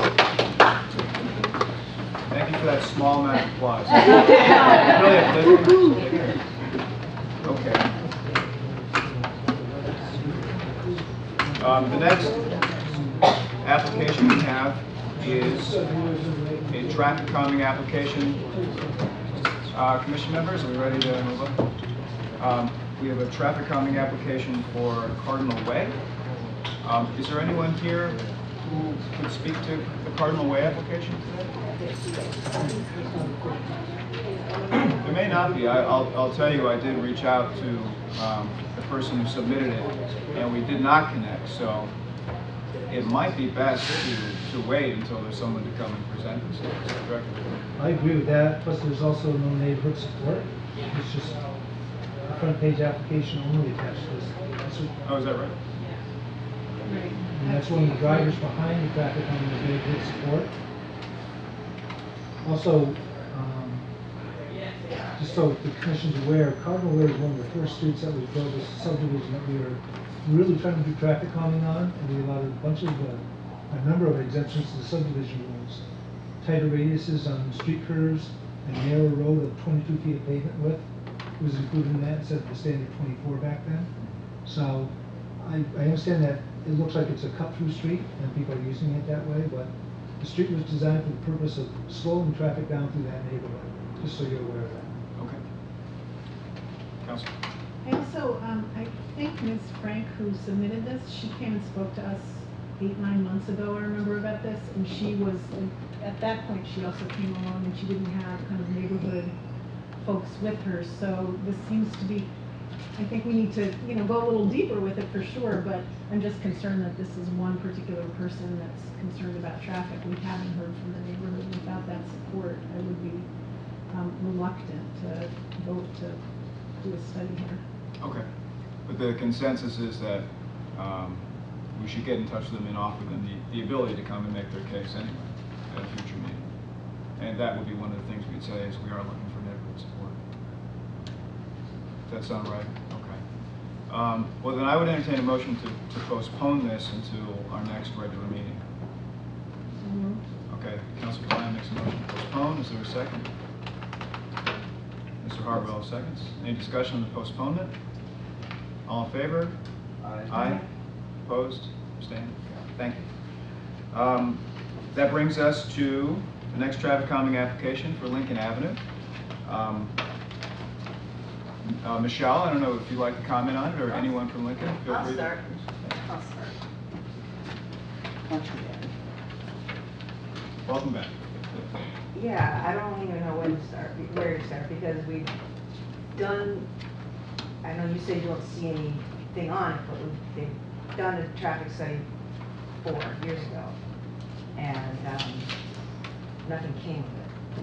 Thank you for that small amount of applause. Really uplifting. Okay. Um, the next application we have is a traffic calming application. Uh, commission members, are we ready to move on? Um, we have a traffic calming application for Cardinal Way. Um, is there anyone here who could speak to the Cardinal Way application today? There may not be. I, I'll, I'll tell you, I did reach out to um, the person who submitted it, and we did not connect. So it might be best to, to wait until there's someone to come and present this. Is that correct? I agree with that, plus there's also no neighborhood support. It's just a front page application only attached to this. That's what- Oh, is that right? And that's one of the drivers behind the traffic on the neighborhood support. Also, um, just so the commission's aware, Cardinal Way is one of the first streets that was built as a subdivision that we were really trying to do traffic calming on, and we allowed a bunch of, uh, a number of exemptions to the subdivision rules. Tighter radiuses on street curves, a narrow road of twenty-two feet of pavement width was included in that instead of the standard twenty-four back then. So I, I understand that it looks like it's a cut-through street and people are using it that way, but the street was designed for the purpose of slowing traffic down through that neighborhood, just so you're aware of that. Okay. Council. I also, um, I think Miz Frank, who submitted this, she came and spoke to us eight, nine months ago, I remember, about this, and she was, at that point, she also came along and she didn't have kind of neighborhood folks with her, so this seems to be, I think we need to, you know, go a little deeper with it for sure, but I'm just concerned that this is one particular person that's concerned about traffic. We haven't heard from the neighborhood. Without that support, I would be um, reluctant to vote to do a study here. Okay. But the consensus is that um, we should get in touch with them and offer them the, the ability to come and make their case anyway at a future meeting. And that would be one of the things we'd say is we are looking for neighborhood support. Does that sound right? Okay. Um, well, then I would entertain a motion to, to postpone this until our next regular meeting. Mm-hmm. Okay. Councilor Klein makes a motion to postpone. Is there a second? Mister Harwell seconds. Any discussion on the postponement? All in favor? Aye. Aye. Opposed? Abstained? Okay. Thank you. Um, that brings us to the next traffic calming application for Lincoln Avenue. Um, uh, Michelle, I don't know if you'd like to comment on it, or anyone from Lincoln. Feel I'll free start. To... I'll start. Once again. Welcome back. Yeah, I don't even know when to start, where to start, because we've done, I know you said you don't see anything on it, but we've they've done a traffic study four years ago, and um, nothing came of it.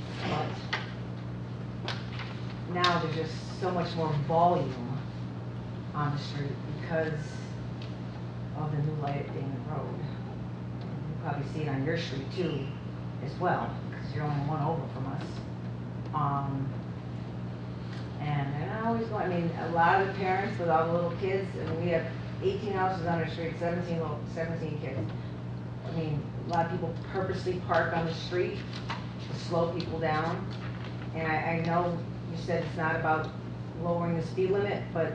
But now there's just so much more volume on the street because of the new light at Damon Road. You probably see it on your street too, as well, because you're only one over from us. Um, and, and I always go, I mean, a lot of the parents with all the little kids, and we have eighteen houses on our street, seventeen, little, seventeen kids. I mean, a lot of people purposely park on the street to slow people down. And I, I know you said it's not about lowering the speed limit, but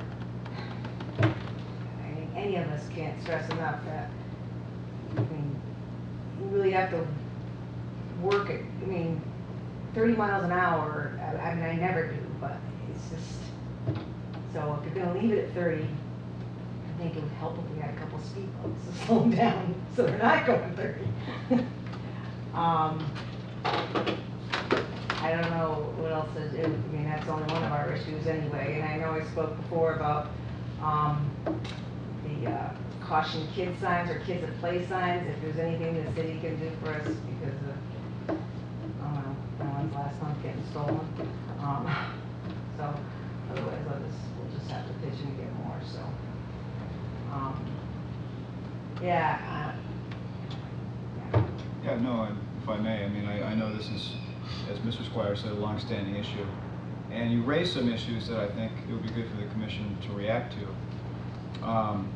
I mean, any of us can't stress enough that, I mean, you really have to work it. I mean, thirty miles an hour, I, I mean, I never do, but it's just, so if you're gonna leave it at thirty, I think it would help if we had a couple speed bumps to slow them down, so they're not going thirty. um, I don't know what else is, I mean, that's only one of our issues anyway, and I know I spoke before about, um, the, uh, caution kid signs or kids at play signs, if there's anything the city can do for us, because of, I don't know, my one's last month getting stolen. Um, so, otherwise I'll just, we'll just have to pitch in and get more, so. Um, yeah, uh, Yeah, no, I- if I may, I mean, I, I know this is, as Mister Squire said, a long-standing issue. And you raised some issues that I think it would be good for the commission to react to. Um,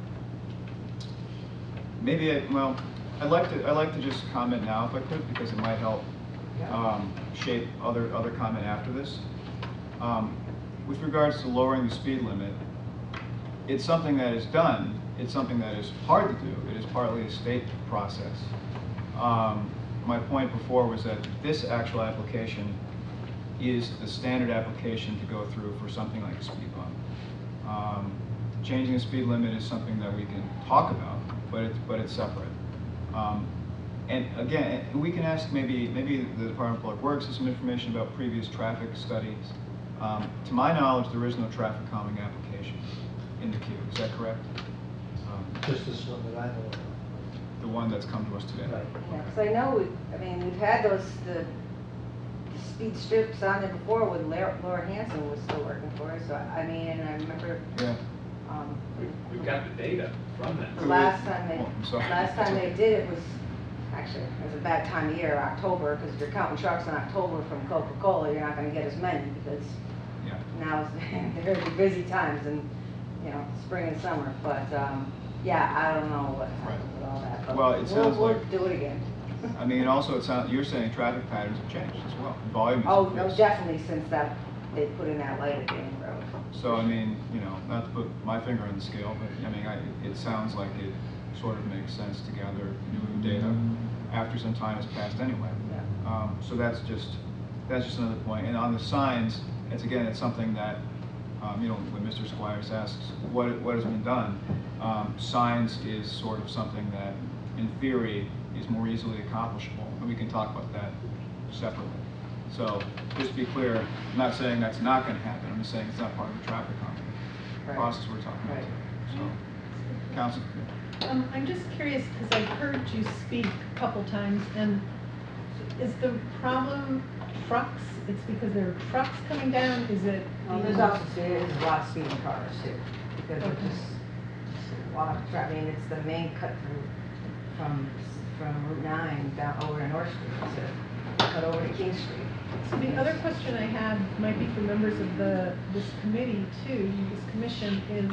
maybe, I, well, I'd like to, I'd like to just comment now if I could, because it might help um, shape other, other comment after this. Um, with regards to lowering the speed limit, it's something that is done. It's something that is hard to do. It is partly a state process. Um, my point before was that this actual application is the standard application to go through for something like a speed bump. Um, changing the speed limit is something that we can talk about, but it's, but it's separate. Um, and again, we can ask maybe, maybe the Department of Public Works has some information about previous traffic studies. Um, to my knowledge, there is no traffic calming application in the queue. Is that correct? Um, Just this one that I know of. The one that's come to us today. Right. yeah, because I know, we, I mean, we've had those, the, the speed strips on there before when Laura, Laura Hanson was still working for us, so I mean, and I remember, Yeah. um, We've, we've got the data from that. the last time they, Oh, I'm sorry. last time they did it was actually, it's a bad time of year, October, because if you're counting trucks in October from Coca-Cola, you're not gonna get as many, because Yeah. now is the very busy times in, you know, spring and summer, but, um, yeah, I don't know what happens with all that, but Well, it we'll, sounds we'll like- do it again. I mean, also, it sounds, you're saying traffic patterns have changed as well, volume has Oh, no, increased. definitely since that, they put in that light at the end road. So, I mean, you know, not to put my finger on the scale, but, I mean, I, it sounds like it sort of makes sense to gather new data after some time has passed anyway. Yeah. Um, so that's just, that's just another point. And on the signs, it's again, it's something that, um, you know, when Mister Squires asks, what, what has been done? Um, signs is sort of something that, in theory, is more easily accomplishable, and we can talk about that separately. So, just to be clear, I'm not saying that's not going to happen. I'm just saying it's not part of the traffic calming Right. process we're talking about. Right. So, Council. Um, I'm just curious, because I've heard you speak a couple times, and is the problem trucks? It's because there are trucks coming down? Is it? Well, there's also, there's a lot of speeding cars too, because Okay. it's just, just a lot of traffic. I mean, it's the main cut through from, from Route nine down over to North Street, to cut over to King Street. So the other question I have might be for members of the, this committee too, this commission, is,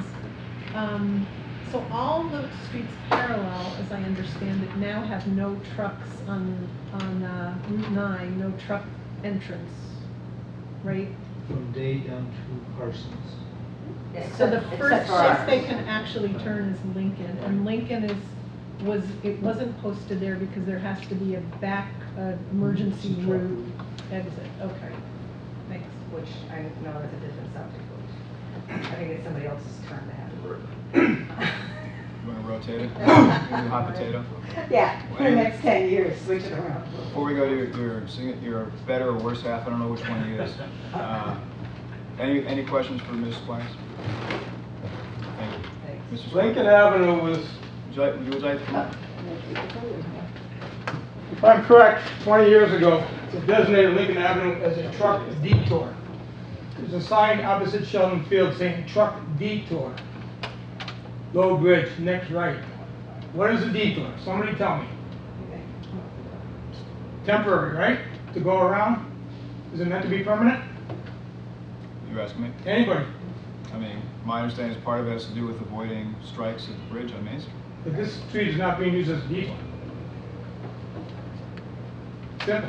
um, so all the streets parallel, as I understand it, now have no trucks on, on, uh, Route nine, no truck entrance, right? From Day down to Parsons. Yeah, So the except- first except for place ours. they can actually turn is Lincoln, and Lincoln is, was, it wasn't posted there because there has to be a back, uh, emergency Emergency truck route exit, okay, thanks. Which I know that's a different subject, but I think it's somebody else's turn to have the route. You want to rotate it? Maybe a hot potato? Yeah, for the next ten years, switch it around. Before we go to your, your, sing- your better or worse half, I don't know which one he is. Uh, Any, any questions for Miz Squires? Thank you. Mister Squires? Lincoln Avenue was, Would you like, would you like to come up? if I'm correct, twenty years ago, it designated Lincoln Avenue as a truck detour. There's a sign opposite Sheldon Field saying truck detour. Low bridge, next right. What is a detour? Somebody tell me. Temporary, right? To go around? Is it meant to be permanent? You're asking me? Anybody? I mean, my understanding is part of it has to do with avoiding strikes at the bridge on Main Street. But this street is not being used as a detour. Simple.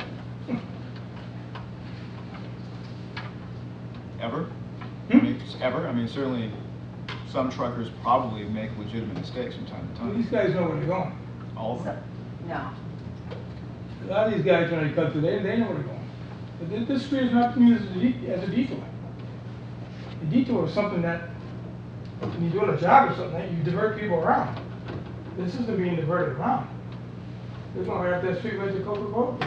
Ever? I mean, ever? I mean, certainly, some truckers probably make legitimate mistakes from time to These time. guys know where they're going. All of them? No. A lot of these guys, when they cut through, they, they know where they're going. But this, this street is not being used as a, de- as a detour. A detour is something that, when you're doing a job or something, you divert people around. This isn't being diverted around. They're going right up that street right to Coca-Cola.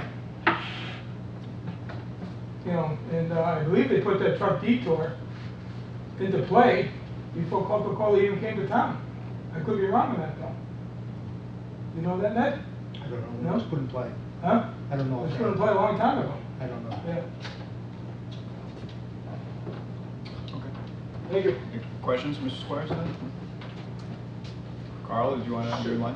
You know, and uh, I believe they put that truck detour into play before Coca-Cola even came to town. I could be wrong on that though. You know that, Ned? I don't know, when No? it was put in play. Huh? I don't know. It was put in play a long time ago. I don't know. Yeah. Okay. Thank you. Any questions, Mister Squires? Carl, did you want to add your line?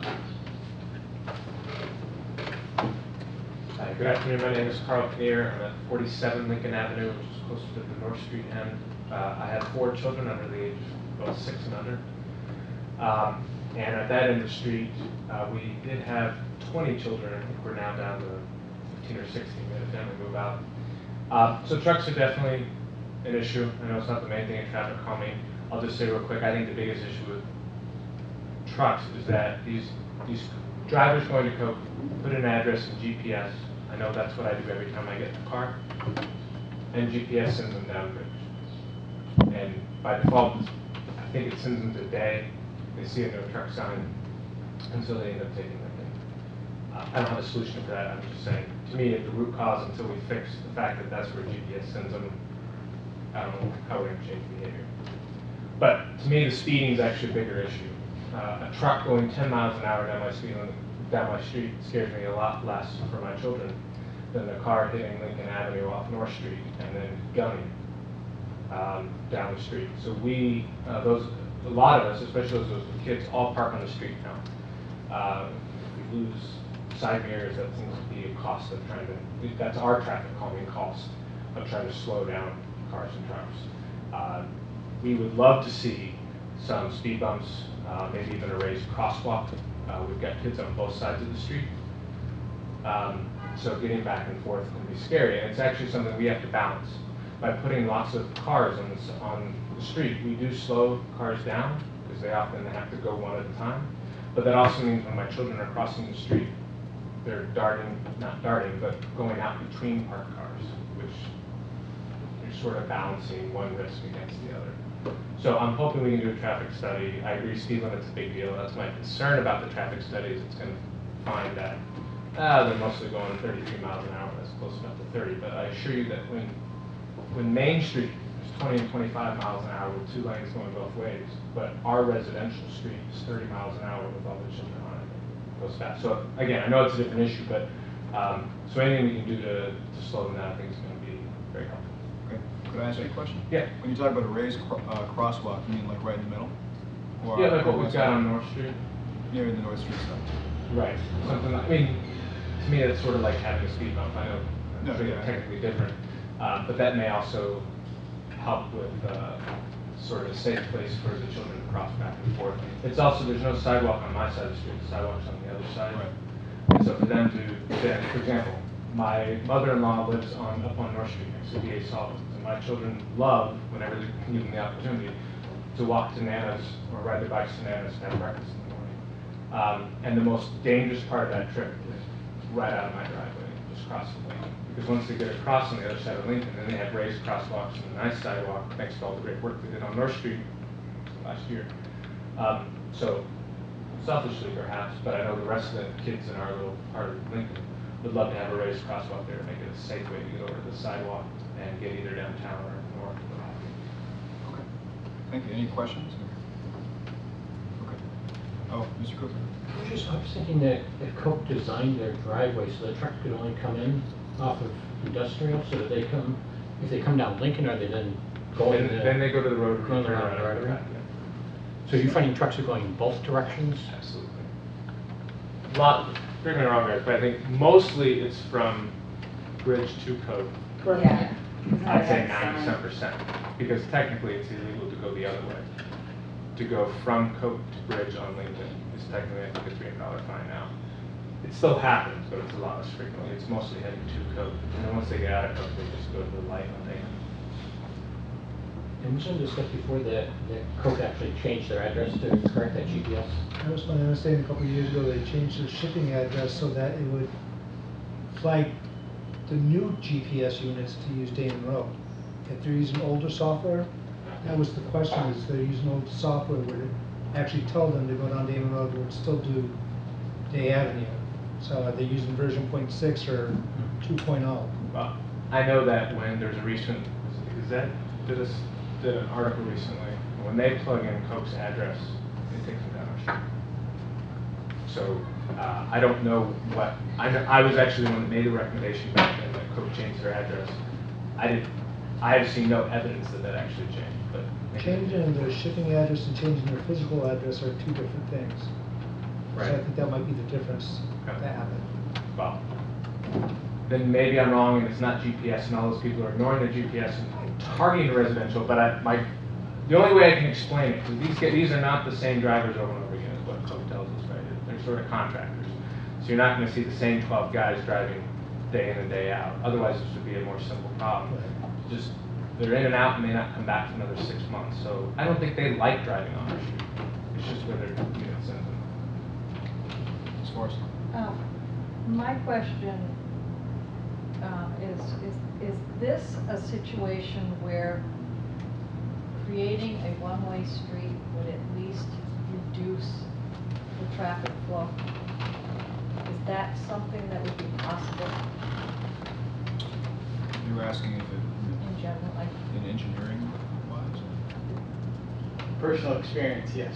Hi, good afternoon. My name is Carl Kinnear. I'm at forty-seven Lincoln Avenue, which is close to the North Street end. Uh, I have four children under the age of about six and under. Um, and at that end of the street, uh, we did have twenty children. I think we're now down to fifteen or sixteen. We had a family move out. Uh, so trucks are definitely an issue. I know it's not the main thing in traffic calming. I'll just say real quick, I think the biggest issue with trucks is that these these drivers going to Coke put an address in G P S. I know that's what I do every time I get in the car. And G P S sends them down bridge. And by default, I think it sends them to day. They see a no truck sign, and so they end up taking that thing. Uh, I don't have a solution for that. I'm just saying, to me, the root cause until we fix the fact that that's where G P S sends them, I don't know how we're going to change behavior. But to me, the speeding is actually a bigger issue. Uh, a truck going ten miles an hour down my street, down my street scares me a lot less for my children than the car hitting Lincoln Avenue off North Street and then gunning um, down the street. So we, uh, those, a lot of us, especially those, those kids, all park on the street now. Uh, if we lose side mirrors, that seems to be a cost of trying to, that's our traffic calming cost of trying to slow down cars and trucks. Uh, we would love to see some speed bumps, uh, maybe even a raised crosswalk. Uh, we've got kids on both sides of the street. Um, so getting back and forth can be scary, and it's actually something we have to balance. By putting lots of cars on, this, on the street, we do slow cars down, because they often have to go one at a time. But that also means when my children are crossing the street, they're darting, not darting, but going out between parked cars, which you're sort of balancing one risk against the other. So I'm hoping we can do a traffic study. I agree speed limit's a big deal. That's my concern about the traffic study, is it's going to find that ah, they're mostly going thirty-three miles an hour. That's close enough to thirty. But I assure you that when when Main Street is twenty and twenty-five miles an hour with two lanes going both ways, but our residential street is thirty miles an hour with all the children on it, it goes fast. So again, I know it's a different issue, but um, so anything we can do to, to slow them down, I think is going to be very helpful. Okay. Could I ask you a question? Yeah. When you talk about a raised cro uh, crosswalk, you mean like right in the middle? Or Yeah, like what we've got on North Street. Near the North Street stuff. Right. Something like, I mean, to me, that's sort of like having a speed bump. I know No, it's yeah. technically different, uh, but that may also help with uh, sort of a safe place for the children to cross back and forth. It's also, there's no sidewalk on my side of the street, the sidewalk's on the other side. Right. And so for them to, then, for example, my mother-in-law lives on up on North Street next to D A Solomons, and my children love, whenever they can give them the opportunity, to walk to Nana's or ride their bikes to Nana's to have breakfast in the morning. Um, and the most dangerous part of that trip is right out of my driveway, just cross the lane. Because once they get across on the other side of Lincoln, then they have raised crosswalks and a nice sidewalk thanks to all the great work they did on North Street last year. Um, so selfishly perhaps, but I know the rest of the kids in our little part of Lincoln would love to have a raised crosswalk there to make it a safe way to get over to the sidewalk and get either downtown or north. Okay. Thank you. Any questions? Okay. Oh, Mister Cooper. I was just, I was thinking that if Coke designed their driveway so the truck could only come in off of industrial, so that they come, if they come down Lincoln, are they then going? Then, to, then they go to the road. going turn around around the and go right back, way? yeah. So you're finding trucks are going both directions? Absolutely. A lot, don't get me wrong, guys, but I think mostly it's from Bridge to Coke. Yeah. I'd say ninety-seven percent, because technically it's illegal to go the other way. To go from Coke to Bridge on Lincoln is technically, I think, a three hundred dollar fine now. It still happens, but it's a lot less frequently. It's mostly heading to Coke, and then once they get out of Coke, they just go to the light on Lincoln. And was there discussed before that, that Coke actually changed their address to correct that G P S? That was my understanding a couple of years ago, they changed their shipping address so that it would flag the new G P S units to use Damon Road. If they're using older software, that was the question, is they're using old software, would it actually tell them to go down Damon Road, would it still do Day Avenue? So are they using version point six or two point oh? Well, I know that when there's a recent, was it the Gazette did, a, did an article recently, when they plug in Coke's address, it takes them down our street. So uh, I don't know what, I, know, I was actually the one that made the recommendation back then that Coke changed their address. I didn't, I have seen no evidence that that actually changed. But Changing their shipping address and changing their physical address are two different things. Right. So I think that might be the difference Okay. that happened. Well, then maybe I'm wrong and it's not G P S and all those people are ignoring the G P S and targeting residential, but I, my, the only way I can explain it, because these, get- these are not the same drivers over and over again, is what Coke tells us, right? They're sort of contractors. So you're not going to see the same twelve guys driving day in and day out. Otherwise, this would be a more simple problem. Just, they're in and out and may not come back for another six months. So I don't think they like driving on our street. It's just where their unit sends them. As far as Um, My question uh, is, is, is this a situation where creating a one-way street would at least reduce the traffic flow? Is that something that would be possible you were asking if it, in general? Like, in engineering wise? Personal experience, yes.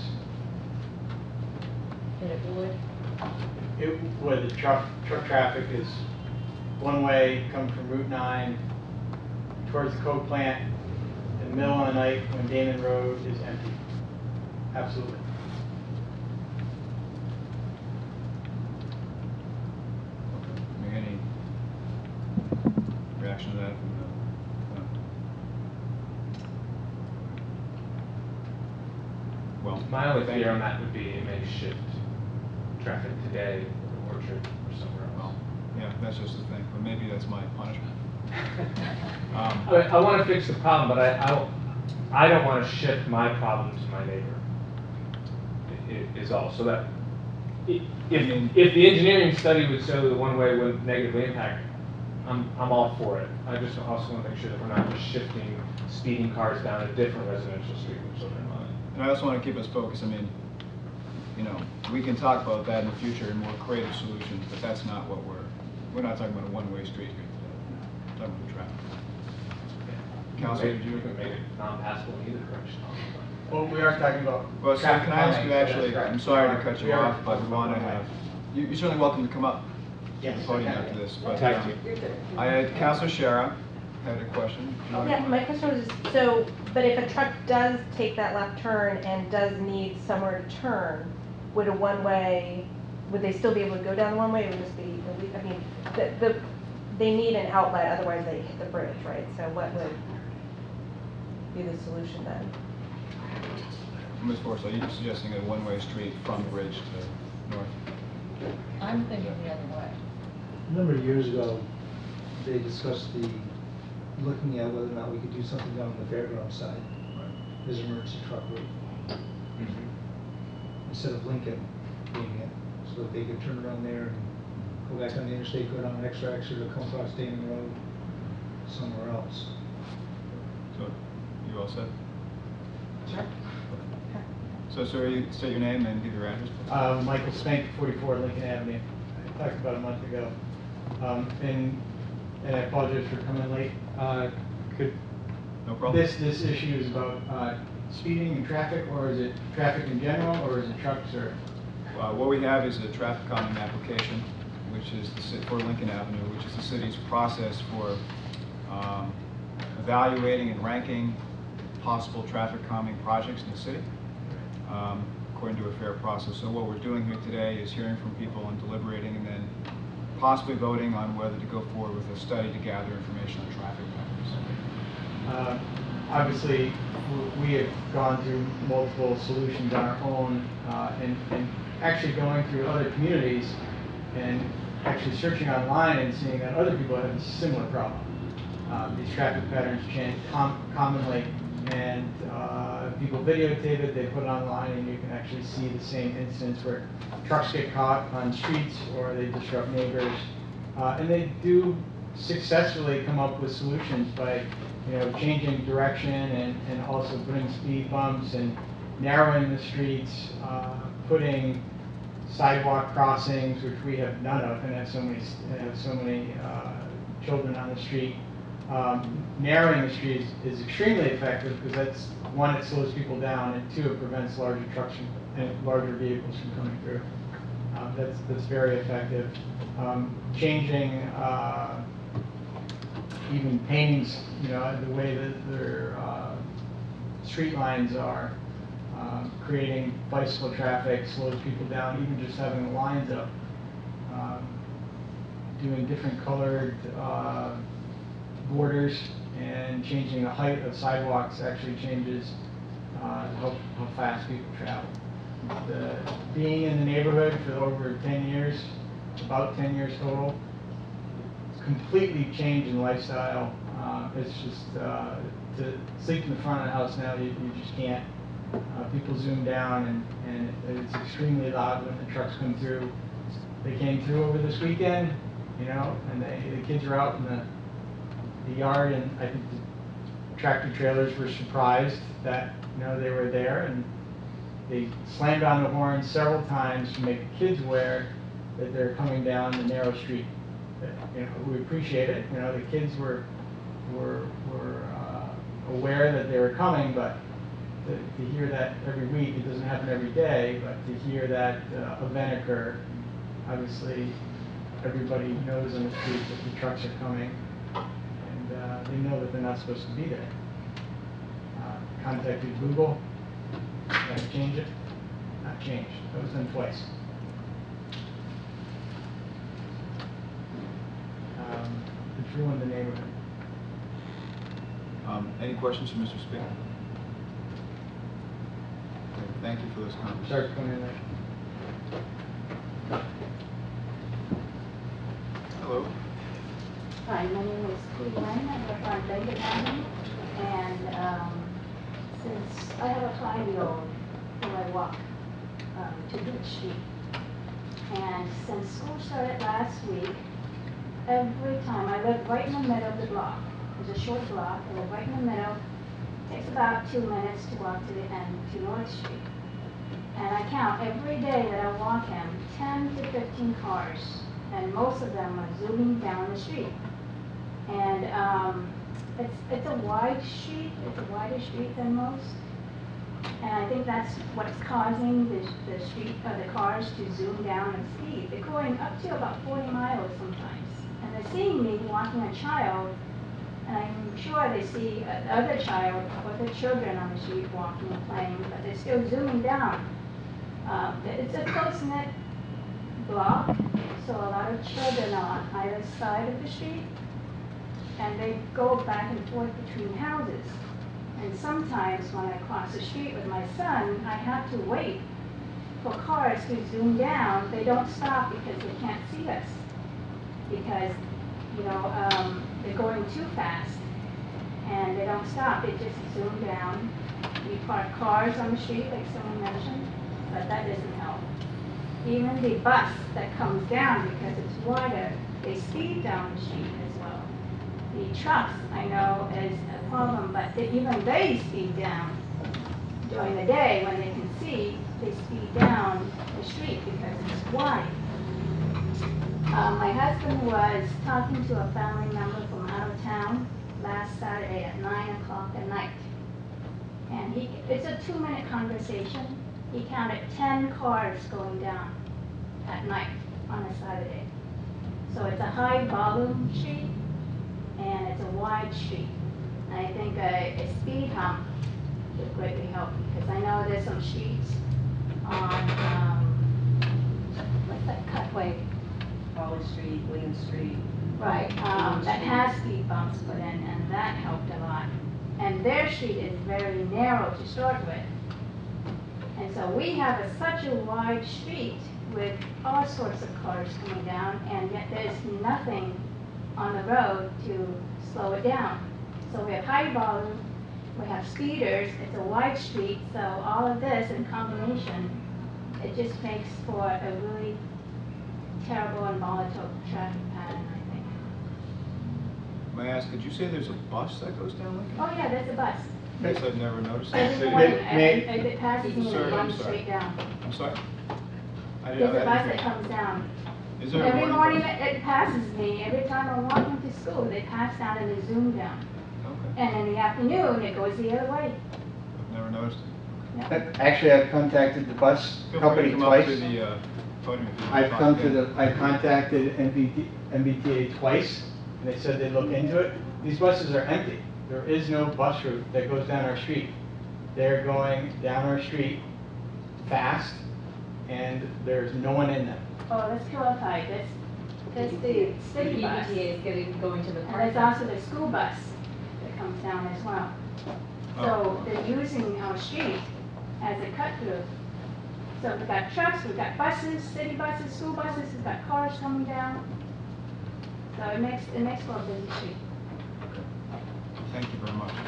that it would? It, where the truck, truck traffic is one way, coming from Route nine towards the Coke plant, in the middle of the night when Damon Road is empty. Absolutely. reaction to that from the, uh, well. My only thank fear you. on that would be it may shift traffic today to Orchard or somewhere else. Yeah, that's just the thing, but maybe that's my punishment. Um, I, I want to fix the problem, but I, I, don't- I don't want to shift my problem to my neighbor. I- i- Is all. So that i- if if the engineering study would show the one way would negatively impact, I'm I'm all for it. I just also want to make sure that we're not just shifting speeding cars down a different residential street with children on it. And I also want to keep us focused. I mean, you know, we can talk about that in the future and more creative solutions, but that's not what we're, we're not talking about a one-way street here today. We're talking about the traffic. Councilor, Maybe you can make it non-passable in either direction. Well, we are talking about. Well, so traffic can I ask calming, you, so that's actually, correct. I'm sorry to We cut are- you we are off, but we want to have, you- you're certainly welcome to come up to Yes, the podium okay. after this. But Thank um, you. I had Councilor Shara had a question. Do you wanna- Yeah, my question was, just- so, but if a truck does take that left turn and does need somewhere to turn, would a one-way, would they still be able to go down the one-way, or would this be, I mean, the, the, they need an outlet, otherwise they hit the bridge, right? So what would be the solution then? Miz Forrest, are you suggesting a one-way street from the bridge to north? I'm thinking the other way. A number of years ago, they discussed the, looking at whether or not we could do something down on the fairground side. There's an emergency truck route, instead of Lincoln being it, so that they could turn around there and go back on the interstate, go down X-Rax, or come across Damon Road, somewhere else. So, you all set? Sure. So, sir, you state your name and give your address. Uh, Michael Spank, forty-four Lincoln Avenue. I talked about a month ago. Um, and, and I apologize for coming late. Uh, could, No problem. this, this issue is about, uh, speeding and traffic, or is it traffic in general, or is it trucks, or? Uh, what we have is a traffic calming application, which is the, ci- for Lincoln Avenue, which is the city's process for um, evaluating and ranking possible traffic calming projects in the city, um, according to a fair process. So what we're doing here today is hearing from people and deliberating, and then possibly voting on whether to go forward with a study to gather information on traffic patterns. Uh, Obviously, w- we have gone through multiple solutions on our own, uh, and, and actually going through other communities and actually searching online and seeing that other people have a similar problem. Uh, These traffic patterns change com- commonly, and uh, people videotape it, they put it online, and you can actually see the same instance where trucks get caught on streets or they disrupt neighbors. Uh, And they do successfully come up with solutions by, you know, changing direction and, and also putting speed bumps and narrowing the streets, uh, putting sidewalk crossings, which we have none of, and have so many, have so many uh, children on the street. Um, narrowing the streets is extremely effective because that's, one, it slows people down, and two, it prevents larger trucks from, and larger vehicles from coming through. Um, that's, that's very effective. Um, changing uh, even paintings, you know, the way that their uh, street lines are, um, creating bicycle traffic, slows people down, even just having the lines up. Um, doing different colored uh, borders and changing the height of sidewalks actually changes uh, how, how fast people travel. The, being in the neighborhood for over ten years, about ten years total, it's completely changed in lifestyle. Uh, it's just, uh, to sleep in the front of the house now, you, you just can't. Uh, people zoom down, and, and it's extremely loud when the trucks come through. They came through over this weekend, you know, and they, the kids were out in the, the yard, and I think the tractor trailers were surprised that, you know, they were there, and they slammed on the horn several times to make the kids aware that they're coming down the narrow street. You know, we appreciate it. You know, the kids were were were uh, aware that they were coming, but to, to hear that every week, it doesn't happen every day, but to hear that uh, event occur, obviously everybody knows on the street that the trucks are coming, and uh, they know that they're not supposed to be there. Uh, contacted Google. Got to change it? Not changed. That was done twice. Um, it's ruined the neighborhood. Um, Any questions for Mister Speaker? Okay, thank you for those comments. Sorry for coming in there. Hello. Hi, my name is Queen Lane. I live on Bacon Avenue. And um, since I have a five-year-old who I walk um, to Beach Street, and since school started last week, every time I live right in the middle of the block. It's a short block. I live right in the middle. It takes about two minutes to walk to the end to North Street. And I count every day that I walk him, ten to fifteen cars, and most of them are zooming down the street. And um, it's, it's a wide street, it's a wider street than most. And I think that's what's causing the, the street, uh, the cars to zoom down and speed. They're going up to about forty miles sometimes. And they're seeing me walking a child, and I'm sure they see another child with their children on the street walking and playing, but they're still zooming down. Um, it's a close-knit block, so a lot of children are on either side of the street, and they go back and forth between houses. And sometimes when I cross the street with my son, I have to wait for cars to zoom down. They don't stop because they can't see us, because, you know, um, they're going too fast, and they don't stop. They just zoom down. We park cars on the street, like someone mentioned, but that doesn't help. Even the bus that comes down, because it's wider, they speed down the street as well. The trucks, I know, is a problem, but they, even they speed down during the day when they can see. They speed down the street because it's wide. Um, my husband was talking to a family member from out of town last Saturday at nine o'clock at night, and he it's a two-minute conversation. He counted ten cars going down at night on a Saturday. So it's a high volume street, and it's a wide street. And I think a, a speed hump would greatly help, because I know there's some streets on, um, what's that cutway? Holly Street, William Street. Right, um, that has speed bumps put in, and that helped a lot. And their street is very narrow to start with. And so we have a, such a wide street with all sorts of cars coming down, and yet there's nothing on the road to slow it down. So we have high volume, we have speeders, it's a wide street, so all of this in combination, it just makes for a really terrible and volatile traffic pattern, I think. May I ask, did you say there's a bus that goes down Lincoln? Oh yeah, there's a bus. Yes, I've never noticed Every that. morning, May- as it passes me, Sir, it I'm runs sorry. straight down. I'm sorry? I didn't- There's a I bus didn't- that comes down. Is there a Every morning morning bus? it it passes me, every time I'm walking to school, they pass down and they zoom down. Okay, And in the afternoon, it goes the other way. I've never noticed it. Yeah. Actually, I've contacted the bus Feel free company to come up twice. to the uh, podium if you want. I've come to the, I contacted M B T, M B T A twice, and they said they'd look into it. These buses are empty. There is no bus route that goes down our street. They're going down our street fast, and there's no one in them. Oh, that's purified, that's, that's the city bus. The E B T A is getting, going to the And park. there's also the school bus that comes down as well. So they're using our street as a cut through. So we've got trucks, we've got buses, city buses, school buses, we've got cars coming down. So it makes, it makes for a busy street. Thank you very much.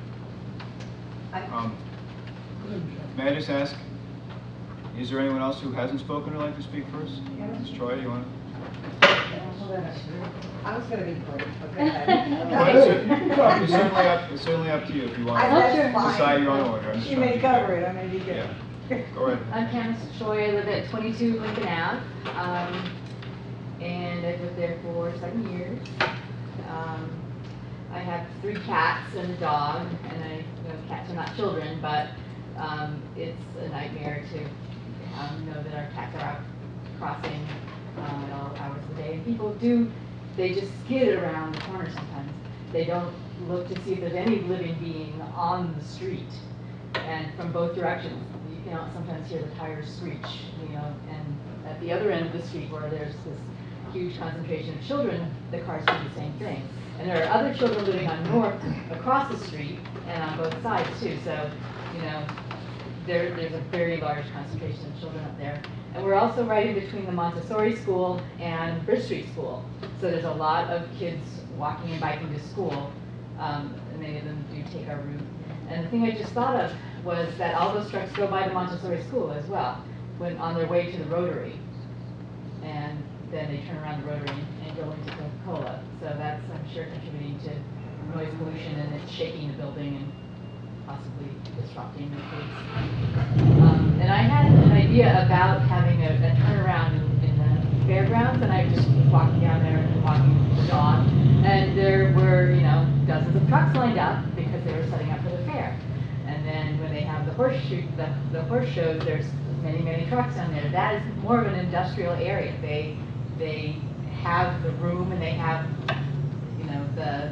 Um, May I just ask, is there anyone else who hasn't spoken who'd like to speak first? Miz Troy, do you want to? I was gonna be brief, but go Well, ahead. it's cer- it's certainly up, it's certainly up to you if you want I- to that's fine. decide your own order. I'm just She trying to may be cover fair. it, I may be good. Yeah, go ahead. I'm Candace Troy, I live at twenty-two Lincoln Ave, um, and I've lived there for seven years. Um, I have three cats and a dog, and I, you know, cats are not children, but, um, it's a nightmare to, um, know that our cats are out crossing, um, at all hours of the day. And people do, they just skid around the corner sometimes. They don't look to see if there's any living being on the street, and from both directions. You can sometimes hear the tires screech, you know, and at the other end of the street where there's this huge concentration of children, the cars do the same thing. And there are other children living on North across the street and on both sides too. So, you know, there, there's a very large concentration of children up there. And we're also right in between the Montessori school and Bridge Street School. So there's a lot of kids walking and biking to school. Um, and many of them do take our route. And the thing I just thought of was that all those trucks go by the Montessori school as well, when on their way to the Rotary. And then they turn around the Rotary and go into Coca-Cola. So that's, I'm sure, contributing to noise pollution, and it's shaking the building and possibly disrupting the kids. Um, and I had an idea about having a, a turnaround in, in the fairgrounds, and I just was walking down there and walking the dog, and there were, you know, dozens of trucks lined up because they were setting up for the fair. And then when they have the horse shoot, the, the horse shows, there's many, many trucks down there. That is more of an industrial area. They, they have the room, and they have, you know, the,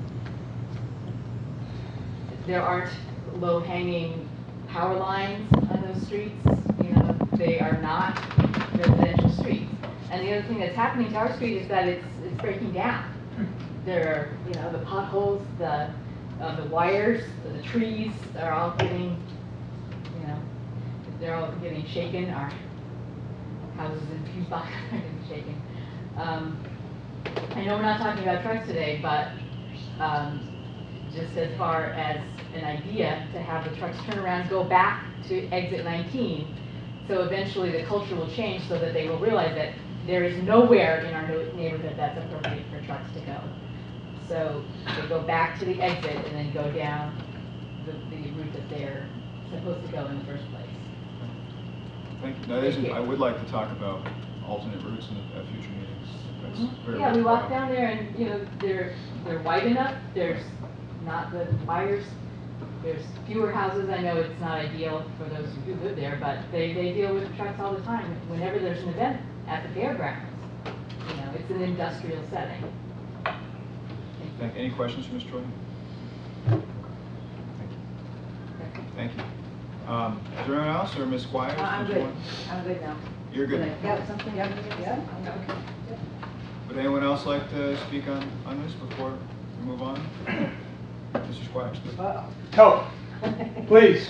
there aren't low-hanging power lines on those streets. You know, they are not residential streets. And the other thing that's happening to our street is that it's, it's breaking down. There are, you know, the potholes, the, uh, the wires, the trees are all getting, you know, they're all getting shaken. Our houses in fuse boxes are getting shaken. Um, I know we're not talking about trucks today, but um, just as far as an idea to have the trucks turn around, go back to exit nineteen, so eventually the culture will change so that they will realize that there is nowhere in our neighborhood that's appropriate for trucks to go. So they go back to the exit and then go down the, the route that they're supposed to go in the first place. Thank you. That is, I would like to talk about alternate routes in the, at future meetings. That's very Yeah, we walk worthwhile. down there and, you know, they're, they're wide enough, there's not the wires, there's fewer houses. I know it's not ideal for those who live there, but they, they deal with trucks all the time. Whenever there's an event at the fairgrounds, you know, it's an industrial setting. Thank, any questions for Miz Troy? Thank you. Thank you. Um, is there anyone else, or Miz Squires? Uh, I'm did you good. want- I'm good now. You're good. Yeah, something, yeah, yeah, okay. Would anyone else like to speak on, on this before we move on? Mister Squires. Help, please.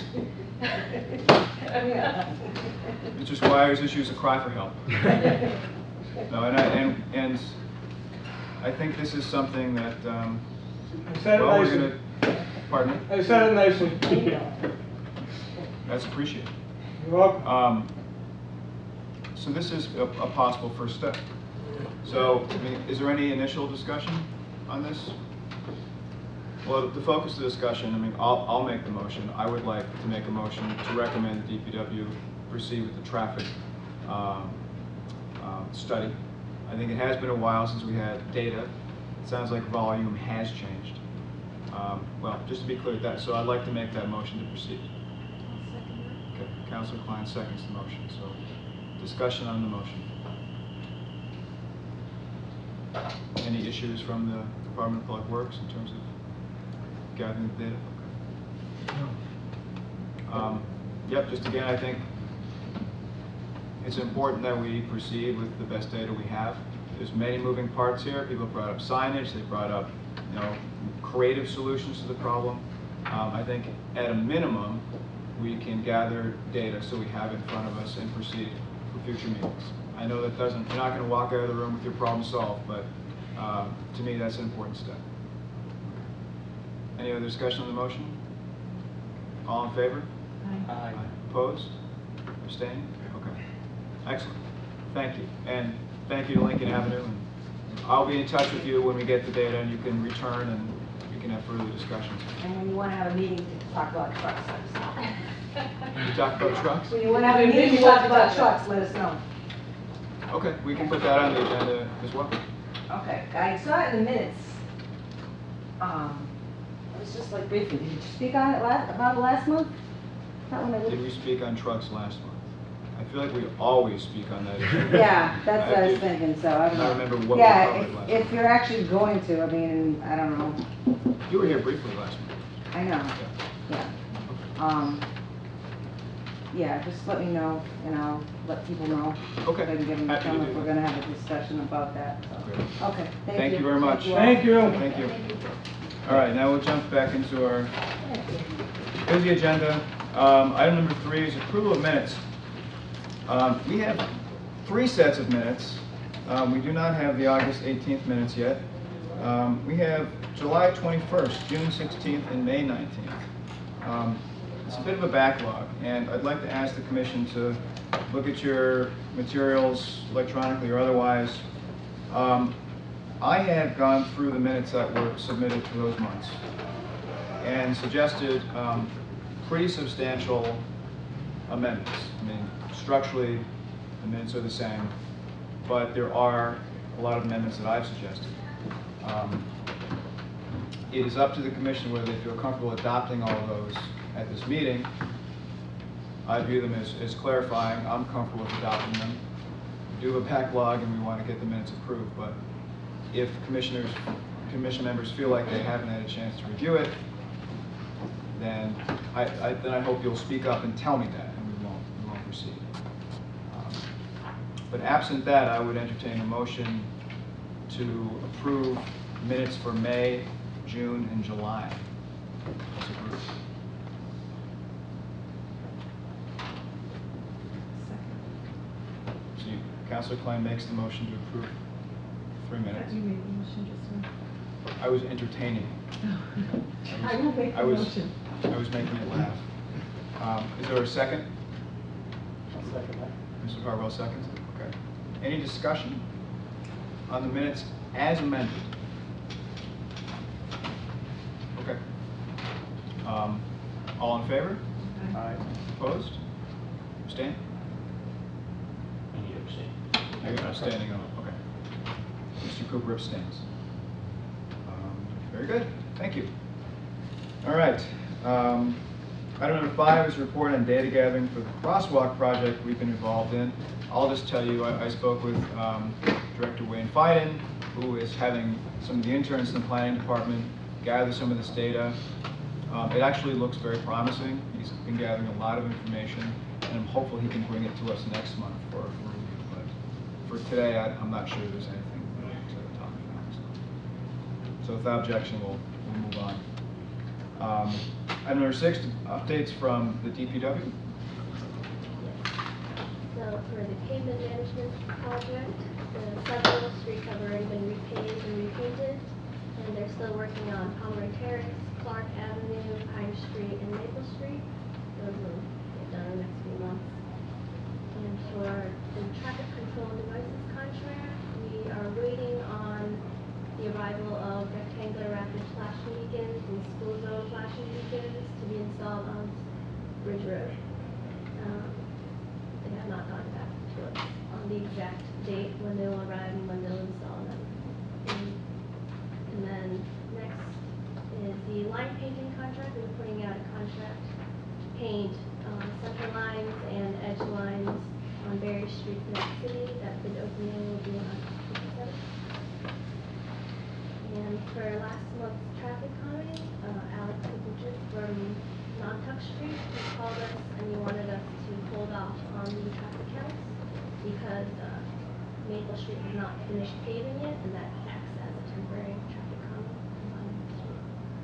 Mister Squires issues a cry for help. No, and I, and, and I think this is something that, um, I said it well, we're nicely. gonna, pardon me? I said it nicely. That's appreciated. You're welcome. Um, so this is a, a possible first step. So, I mean, is there any initial discussion on this? Well, the focus of the discussion, I mean, I'll, I'll make the motion. I would like to make a motion to recommend D P W proceed with the traffic um, uh, study. I think it has been a while since we had data. It sounds like volume has changed. Um, well, just to be clear with that, so I'd like to make that motion to proceed. Okay, Councilor Klein seconds the motion. So, discussion on the motion. Any issues from the Department of Public Works in terms of gathering the data? Okay. Um, yep, just again, I think it's important that we proceed with the best data we have. There's many moving parts here. People brought up signage, they brought up, you know, creative solutions to the problem. Um, I think at a minimum, we can gather data so we have it in front of us and proceed for future meetings. I know that doesn't, you're not going to walk out of the room with your problem solved, but uh, to me, that's an important step. Any other discussion on the motion? All in favor? Aye. Aye. Opposed? Abstained? Okay. Excellent. Thank you. And thank you to Lincoln Avenue. And I'll be in touch with you when we get the data, and you can return and we can have further discussions. And when you want to have a meeting to talk about trucks, let us know. You talk about trucks? When you want to have a meeting to talk about trucks, let us know. Okay, we can put that on the agenda as well. Okay, I saw it in the minutes. Um, it was just like briefly, did you speak on it last, about it last month? That one I Did did. we speak on trucks last month? I feel like we always speak on that issue. Yeah, that's what I was have to- thinking, so I don't know. I remember what we Yeah, covered last if, if you're actually going to, I mean, I don't know. You were here briefly last month. I know, yeah. Um, yeah, just let me know, and I'll let people know. Okay. If I can give them a Happy to thumb do if we're that. gonna have a discussion about that, so. Okay, thank you. Thank you very much. all. Thank you. Thank you. All right, now we'll jump back into our busy agenda. Um, item number three is approval of minutes. Um, we have three sets of minutes. Um, we do not have the August eighteenth minutes yet. Um, we have July twenty-first, June sixteenth, and May nineteenth. Um, it's a bit of a backlog, and I'd like to ask the commission to look at your materials electronically or otherwise. Um, I have gone through the minutes that were submitted for those months and suggested um, pretty substantial amendments. I mean, structurally, the minutes are the same, but there are a lot of amendments that I've suggested. Um, it is up to the commission whether they feel comfortable adopting all of those at this meeting. I view them as, as clarifying. I'm comfortable with adopting them. We do have a backlog and we want to get the minutes approved, but if commissioners, commission members feel like they haven't had a chance to review it, then I, I, then I hope you'll speak up and tell me that, and we won't, we won't proceed. Um, but absent that, I would entertain a motion to approve minutes for May, June, and July as a group. So you, Councilor Klein makes the motion to approve three minutes. You made the motion just now. I was entertaining. I will make the I was, motion. I was making it laugh. Um, is there a second? Second that. Mister Carwell seconds. Okay. Any discussion on the minutes as amended? Okay. Um, all in favor? Aye. Opposed? Abstain? I need to abstain. You're abstaining. Oh, okay. Mister Cooper abstains. Um, very good. Thank you. All right. Um, item number five is a report on data gathering for the crosswalk project we've been involved in. I'll just tell you, I, I spoke with um, Director Wayne Fiden, who is having some of the interns in the planning department gather some of this data. Um, it actually looks very promising. He's been gathering a lot of information, and I'm hopeful he can bring it to us next month for, for review. But for today, I, I'm not sure there's anything to talk about. So, so without objection, we'll, we'll move on. Um, item number six, updates from the D P W. So for the pavement management project, the several streets have already been repaved and repainted, and they're still working on Palmer Terrace, Clark Avenue, Pine Street, and Maple Street. Those will get done in the next few months. And for the traffic control devices contract, we are waiting on the arrival of rectangular rapid flashing beacons and school zone flashing beacons to be installed on Bridge Road. Um, they have not gotten back to us on the exact date when they will arrive and when they'll install them. And, and then next is the line painting contract. We're putting out a contract to paint uh, center lines and edge lines on various streets in the city. That bid opening will be on October seventh. And for last month's traffic calming, uh, Alex Kukuchik from Montauk Street, he called us and he wanted us to hold off on the traffic counts because uh, Maple Street has not finished paving yet, and that acts as a temporary traffic calming on the street.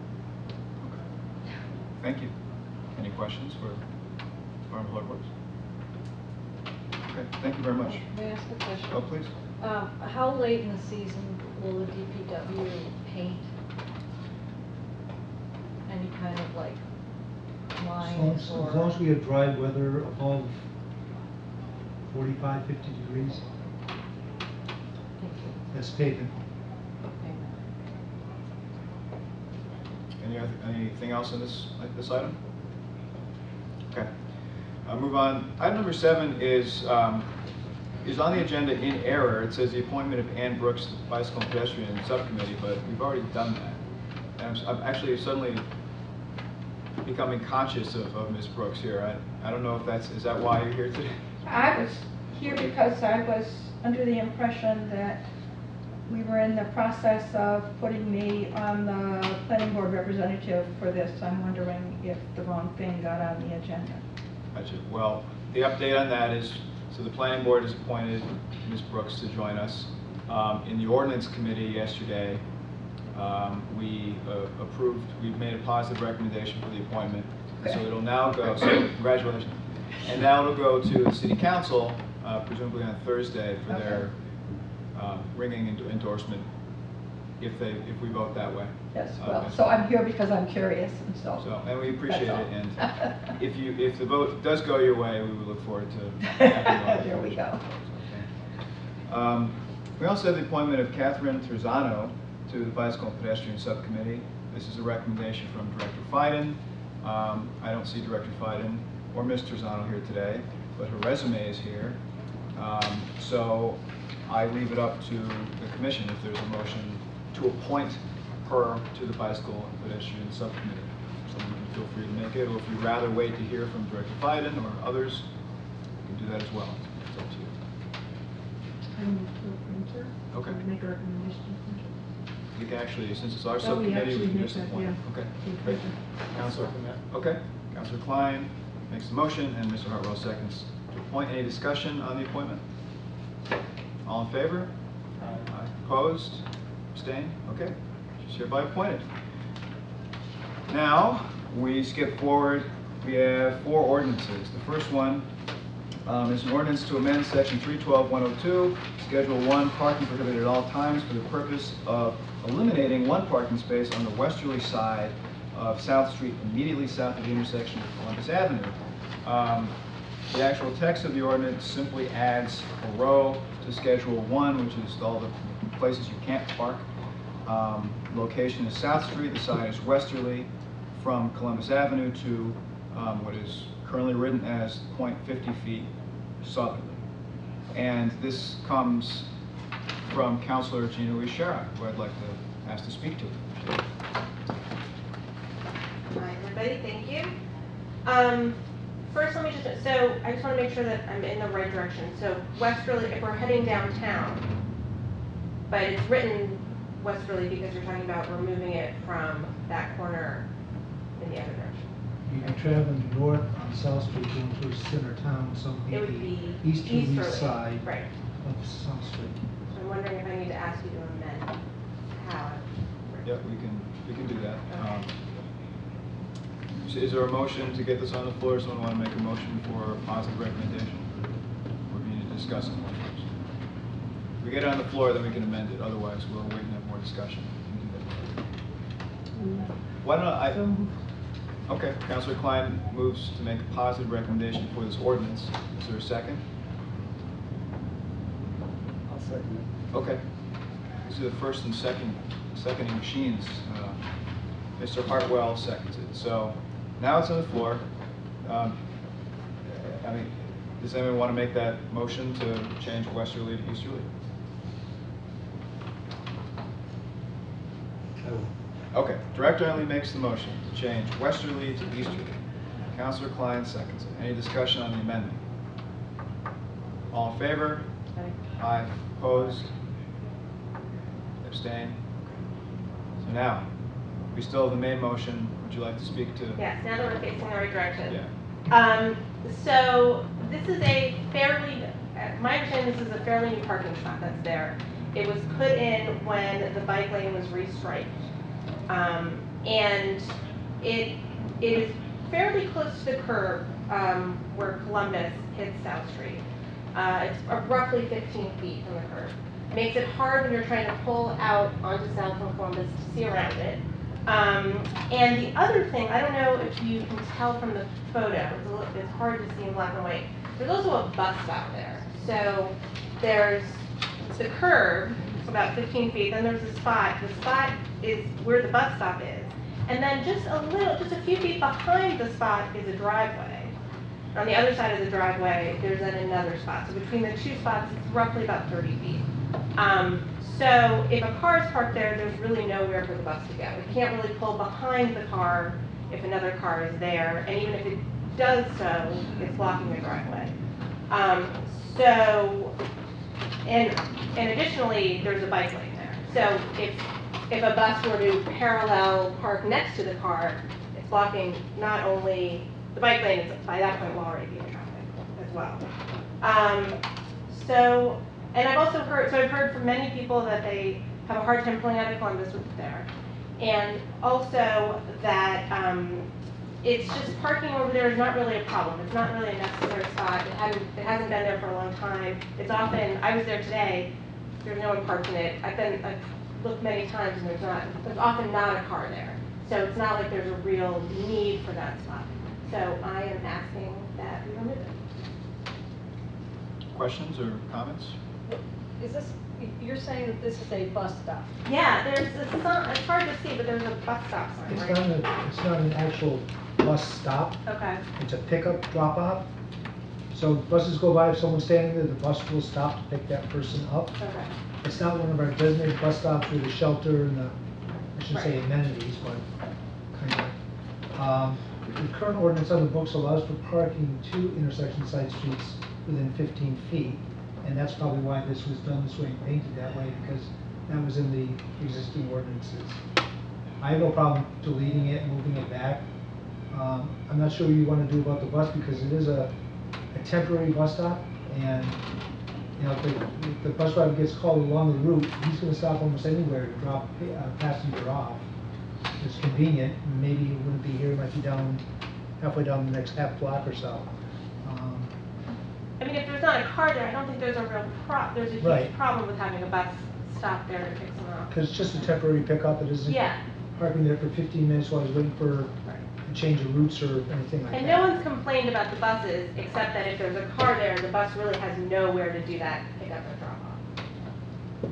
Thank you. Any questions for Farm Public Works? Okay, thank you very much. May I ask a question? Oh, please. Um, how late in the season will the D P W paint any kind of like As long lines as, or? as long as we have dry weather above forty-five, fifty degrees, Thank you. that's pavement. Any other, anything else on this, like this item? Okay. I'll move on. Item number seven is um, is on the agenda in error. It says the appointment of Ann Brooks to the Bicycle and Pedestrian Subcommittee, but we've already done that. And I'm, I'm actually suddenly becoming conscious of, of Miz Brooks here. I, I don't know if that's, is that why you're here today? I was here because I was under the impression that we were in the process of putting me on the planning board representative for this. I'm wondering if the wrong thing got on the agenda. Gotcha. Well, the update on that is, so the planning board has appointed Miz Brooks to join us. Um, in the ordinance committee yesterday, um, we uh, approved, we've made a positive recommendation for the appointment. So it'll now go, so congratulations. And now it'll go to the city council, uh, presumably on Thursday, for their uh, ringing endo- endorsement, if they, if we vote that way. Yes, Uh, well, as so I'm here because I'm curious, and so. So, and we appreciate that's it, all. and if you, if the vote does go your way, we would look forward to having you There on. we go. Um, We also have the appointment of Catherine Terzano to the Bicycle and Pedestrian Subcommittee. This is a recommendation from Director Fiden. Um, I don't see Director Fiden or Miz Terzano here today, but her resume is here. Um, so I leave it up to the commission if there's a motion to appoint her to the Bicycle and Pedestrian Subcommittee. Someone can feel free to make it, or if you'd rather wait to hear from Director Fiden or others, you can do that as well. It's up to you. I move to appoint her. Okay. Make a recommendation. We can actually, since it's our Oh, we subcommittee, actually we can make just that, appoint. yeah. Okay, We great. can. Counselor, okay. Counselor Klein makes the motion, and Mister Hartwell seconds to appoint. Any discussion on the appointment? All in favor? Aye. Opposed? Abstained? Okay. She's hereby appointed. Now, we skip forward. We have four ordinances. The first one um, is an ordinance to amend section three twelve one oh two, schedule one, parking prohibited at all times, for the purpose of eliminating one parking space on the westerly side of South Street, immediately south of the intersection of Columbus Avenue. Um, the actual text of the ordinance simply adds a row to schedule one, which is all the places you can't park. Um, location is South Street, the side is westerly from Columbus Avenue to um, what is currently written as point fifty feet southerly. And this comes from Councilor Gina Louise Shara, who I'd like to ask to speak to. Hi, everybody, thank you. Um, first, let me just, so I just want to make sure that I'm in the right direction. So westerly, if we're heading downtown, but it's written westerly because you're talking about removing it from that corner in the other direction. You'd be traveling north on South Street going towards center town, so It it'd would be be the easterly easterly, side right. of South Street. So I'm wondering if I need to ask you to amend how. Yep, we can, we can do that. Um, so is there a motion to get this on the floor? Someone want to make a motion for a positive recommendation? Or do we need to discuss it more first? If we get it on the floor, then we can amend it. Otherwise, we'll wait and have more discussion. We can do that. Why don't I? Okay, Councilor Klein moves to make a positive recommendation for this ordinance. Is there a second? I'll second it. Okay. These are the first and second, seconding machines. Uh, Mister Hartwell seconds it. So now it's on the floor. Um, I mean, does anyone want to make that motion to change westerly to easterly? Okay, Director Henley makes the motion to change westerly to easterly. Councilor Klein seconds it. Any discussion on the amendment? All in favor? Aye. Aye. Opposed? Abstain? So now, we still have the main motion. Would you like to speak to? Yes, now that we're facing the right direction. Yeah. Um, so this is a fairly, uh, my understanding, this is a fairly new parking spot that's there. It was put in when the bike lane was restriped. Um, and it, it is fairly close to the curb um, where Columbus hits South Street. Uh, it's uh, roughly fifteen feet from the curb. It makes it hard when you're trying to pull out onto South from Columbus to see around it. Um, and the other thing, I don't know if you can tell from the photo, it's, a little, it's hard to see in black and white, there's also a bus stop there. So there's the curb, it's about fifteen feet, then there's a spot. The spot is where the bus stop is. And then just a little, just a few feet behind the spot is a driveway. On the other side of the driveway, there's then another spot. So between the two spots, it's roughly about thirty feet. Um, so if a car is parked there, there's really nowhere for the bus to go. It can't really pull behind the car if another car is there. And even if it does so, it's blocking the driveway. Um, so, and, and additionally, there's a bike lane there. So if, if a bus were to parallel park next to the car, it's blocking not only the bike lane is, by that point, will already be in traffic as well. Um, so, and I've also heard, so I've heard from many people that they have a hard time pulling out of Columbus with there. And also that um, it's just parking over there is not really a problem. It's not really a necessary spot. It hasn't, it hasn't been there for a long time. It's often, I was there today, there's no one parked in it. I've been, I've looked many times and there's not, there's often not a car there. So it's not like there's a real need for that spot. So I am asking that we remove it. Questions or comments? Is this, you're saying that this is a bus stop? Yeah, there's a sign, it's hard to see, but there's a bus stop sign, It's right? not, a, it's not an actual bus stop. Okay. It's a pickup drop-off. So buses go by, if someone's standing there, the bus will stop to pick that person up. Okay. It's not one of our designated bus stops with a shelter and the, I shouldn't say Right. amenities, but kind of. Um, the current ordinance on the books allows for parking two intersection side streets within fifteen feet. And that's probably why this was done this way and painted that way, because that was in the existing ordinances. I have no problem deleting it and moving it back. Um, I'm not sure what you want to do about the bus, because it is a, a temporary bus stop, and you know, if the, if the bus driver gets called along the route, he's going to stop almost anywhere to drop a passenger off. It's convenient. Maybe he wouldn't be here; he might be down halfway down the next half block or so. Um, I mean, if there's not a car there, I don't think there's a real pro, there's a huge Right. problem with having a bus stop there to pick someone up. Because it's just a temporary pickup, it isn't Yeah. parking there for fifteen minutes while he's waiting for a change of routes or anything like that. And no one's complained about the buses, except that if there's a car there, the bus really has nowhere to do that pickup or drop off.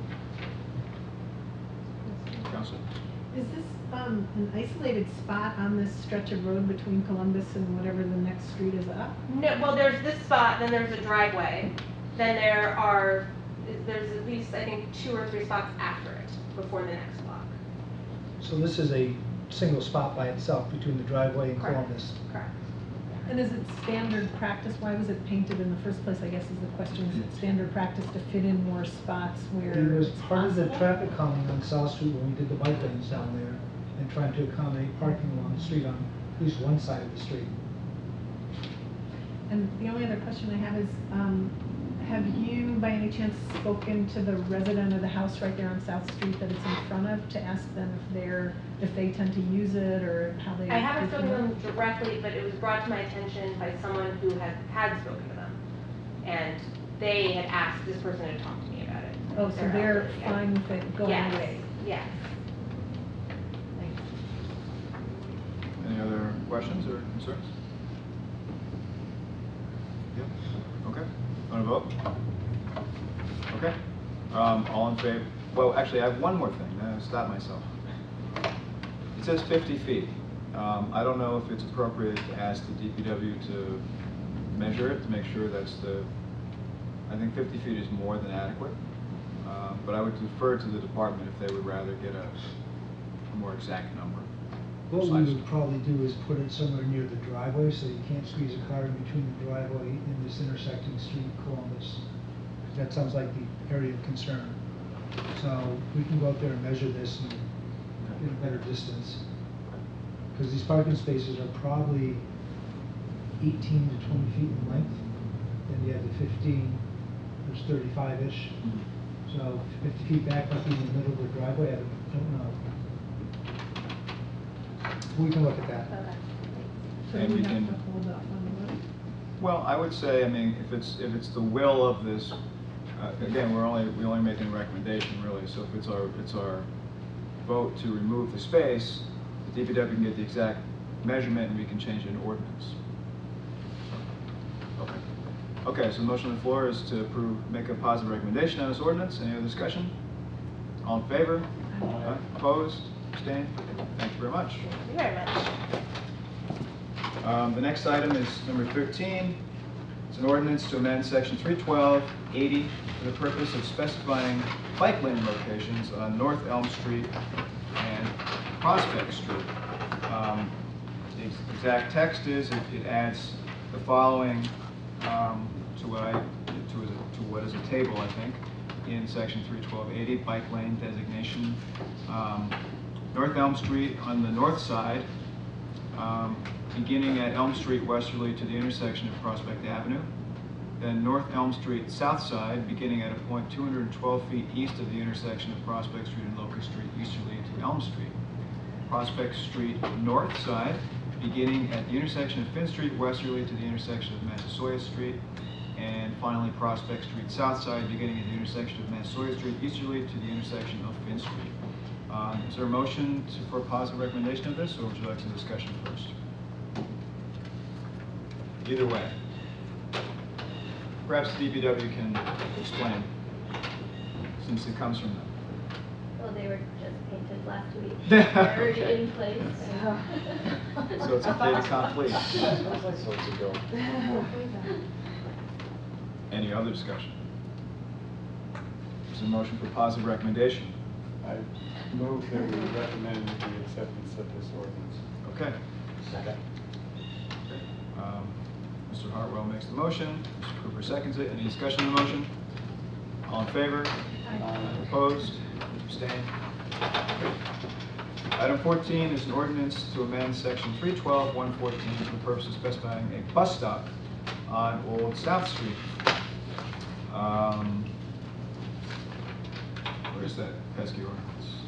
Council? Is this um, an isolated spot on this stretch of road between Columbus and whatever the next street is up? No, well, there's this spot, then there's a driveway, then there are, there's at least, I think, two or three spots after it, before the next block. So this is a single spot by itself between the driveway and Correct. Columbus. Correct. And is it standard practice? Why was it painted in the first place, I guess is the question. Is it standard practice to fit in more spots where It was it's part of the possible? traffic calming on South Street when we did the bike lanes down there and trying to accommodate parking along the street on at least one side of the street. And the only other question I have is, um, have you by any chance spoken to the resident of the house right there on South Street that it's in front of to ask them if they're, if they tend to use it or how they? I haven't they spoken to feel? them directly, but it was brought to my attention by someone who had, had spoken to them. And they had asked this person to talk to me about it. Oh, so They're out they're there, yeah. fine with it going Yes, away? yes. Thanks. Any other questions or concerns? Yep. Okay. Want to vote? Okay. Um, all in favor? Well, actually, I have one more thing. I stopped myself. It says fifty feet. Um, I don't know if it's appropriate to ask the D P W to measure it to make sure that's the. I think fifty feet is more than adequate. Um, but I would defer to the department if they would rather get a, a more exact number. What we would probably do is put it somewhere near the driveway so you can't squeeze a car in between the driveway and this intersecting street, Columbus. That sounds like the area of concern. So we can go out there and measure this and get a better distance. Because these parking spaces are probably eighteen to twenty feet in length. Then you have the fifteen, there's thirty-five-ish. So fifty feet back, might be in the middle of the driveway, I don't know. We can look at that. So And we we have can- to hold off on the vote? Well, I would say, I mean, if it's, if it's the will of this, uh, again, we're only, we only making a recommendation really, so if it's our, it's our vote to remove the space, the D P W can get the exact measurement and we can change it in ordinance. Okay. Okay, so the motion on the floor is to approve, make a positive recommendation on this ordinance. Any other discussion? All in favor? Aye. Opposed? Abstained? Thank you very much. Thank you very much. Um, The next item is number thirteen. It's an ordinance to amend section three twelve eighty for the purpose of specifying bike lane locations on North Elm Street and Prospect Street. Um, The ex- exact text is, it it adds the following um, to what I, to a- to what is a table, I think, in section three twelve eighty, bike lane designation. Um, North Elm Street on the north side um, beginning at Elm Street westerly to the intersection of Prospect Avenue. Then North Elm Street south side, beginning at a point two hundred twelve feet east of the intersection of Prospect Street and Locust Street easterly to Elm Street. Prospect Street north side, beginning at the intersection of Finn Street westerly to the intersection of Massasoit Street. And finally, Prospect Street south side, beginning at the intersection of Massasoit Street easterly to the intersection of Finn Street. Um, is there a motion to, for a positive recommendation of this, or would you like some discussion first? Either way. Perhaps the D P W can explain, since it comes from them. Well, they were just painted last week. They're already in place. So, so it's a fait accompli. So it's a go. Any other discussion? Is there a motion for positive recommendation? I move that we recommend the acceptance of this ordinance. Okay. Second. Um, Mister Hartwell makes the motion. Mister Cooper seconds it. Any discussion on the motion? All in favor? Aye. Opposed? Abstained? Item fourteen is an ordinance to amend section three twelve, one fourteen for the purpose of specifying a bus stop on Old South Street. Um, where's that pesky ordinance?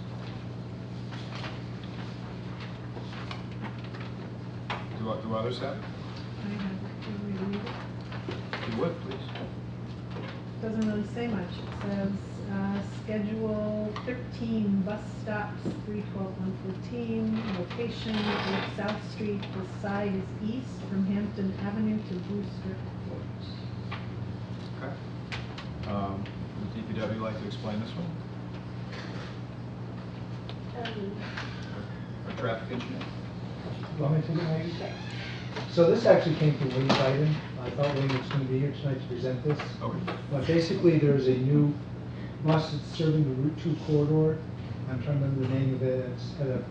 Do, do others have it? I have it. Can we read it? If you would, please. Doesn't really say much. It says, uh, schedule thirteen bus stops, three twelve, one fourteen, location, Old South Street. The side is east from Hampton Avenue to Brewster Court. Okay. Um, would D P W like to explain this one? um, Our traffic engineer? Want me to take it, maybe? So this actually came from Wayne's item. I thought Wayne was going to be here tonight to present this. Okay. But basically, there's a new bus that's serving the Route two corridor. I'm trying to remember the name of it. It's at a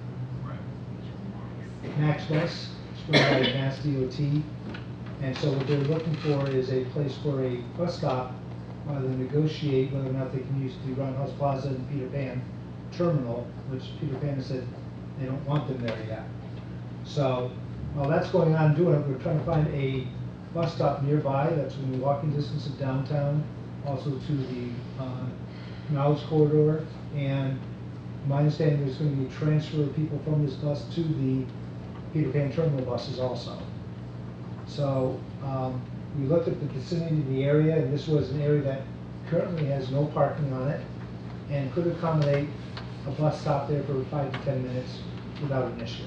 Max Bus. It's run by Mass D O T. And so what they're looking for is a place for a bus stop while they negotiate whether or not they can use the Roundhouse Plaza and Peter Pan terminal, which Peter Pan has said they don't want them there yet. So while that's going on doing it, we're trying to find a bus stop nearby that's within walking distance of downtown, also to the uh, knowledge corridor. And my understanding is going to be transfer of people from this bus to the Peter Pan terminal buses also. So um, we looked at the vicinity of the area, and this was an area that currently has no parking on it and could accommodate a bus stop there for five to ten minutes without an issue.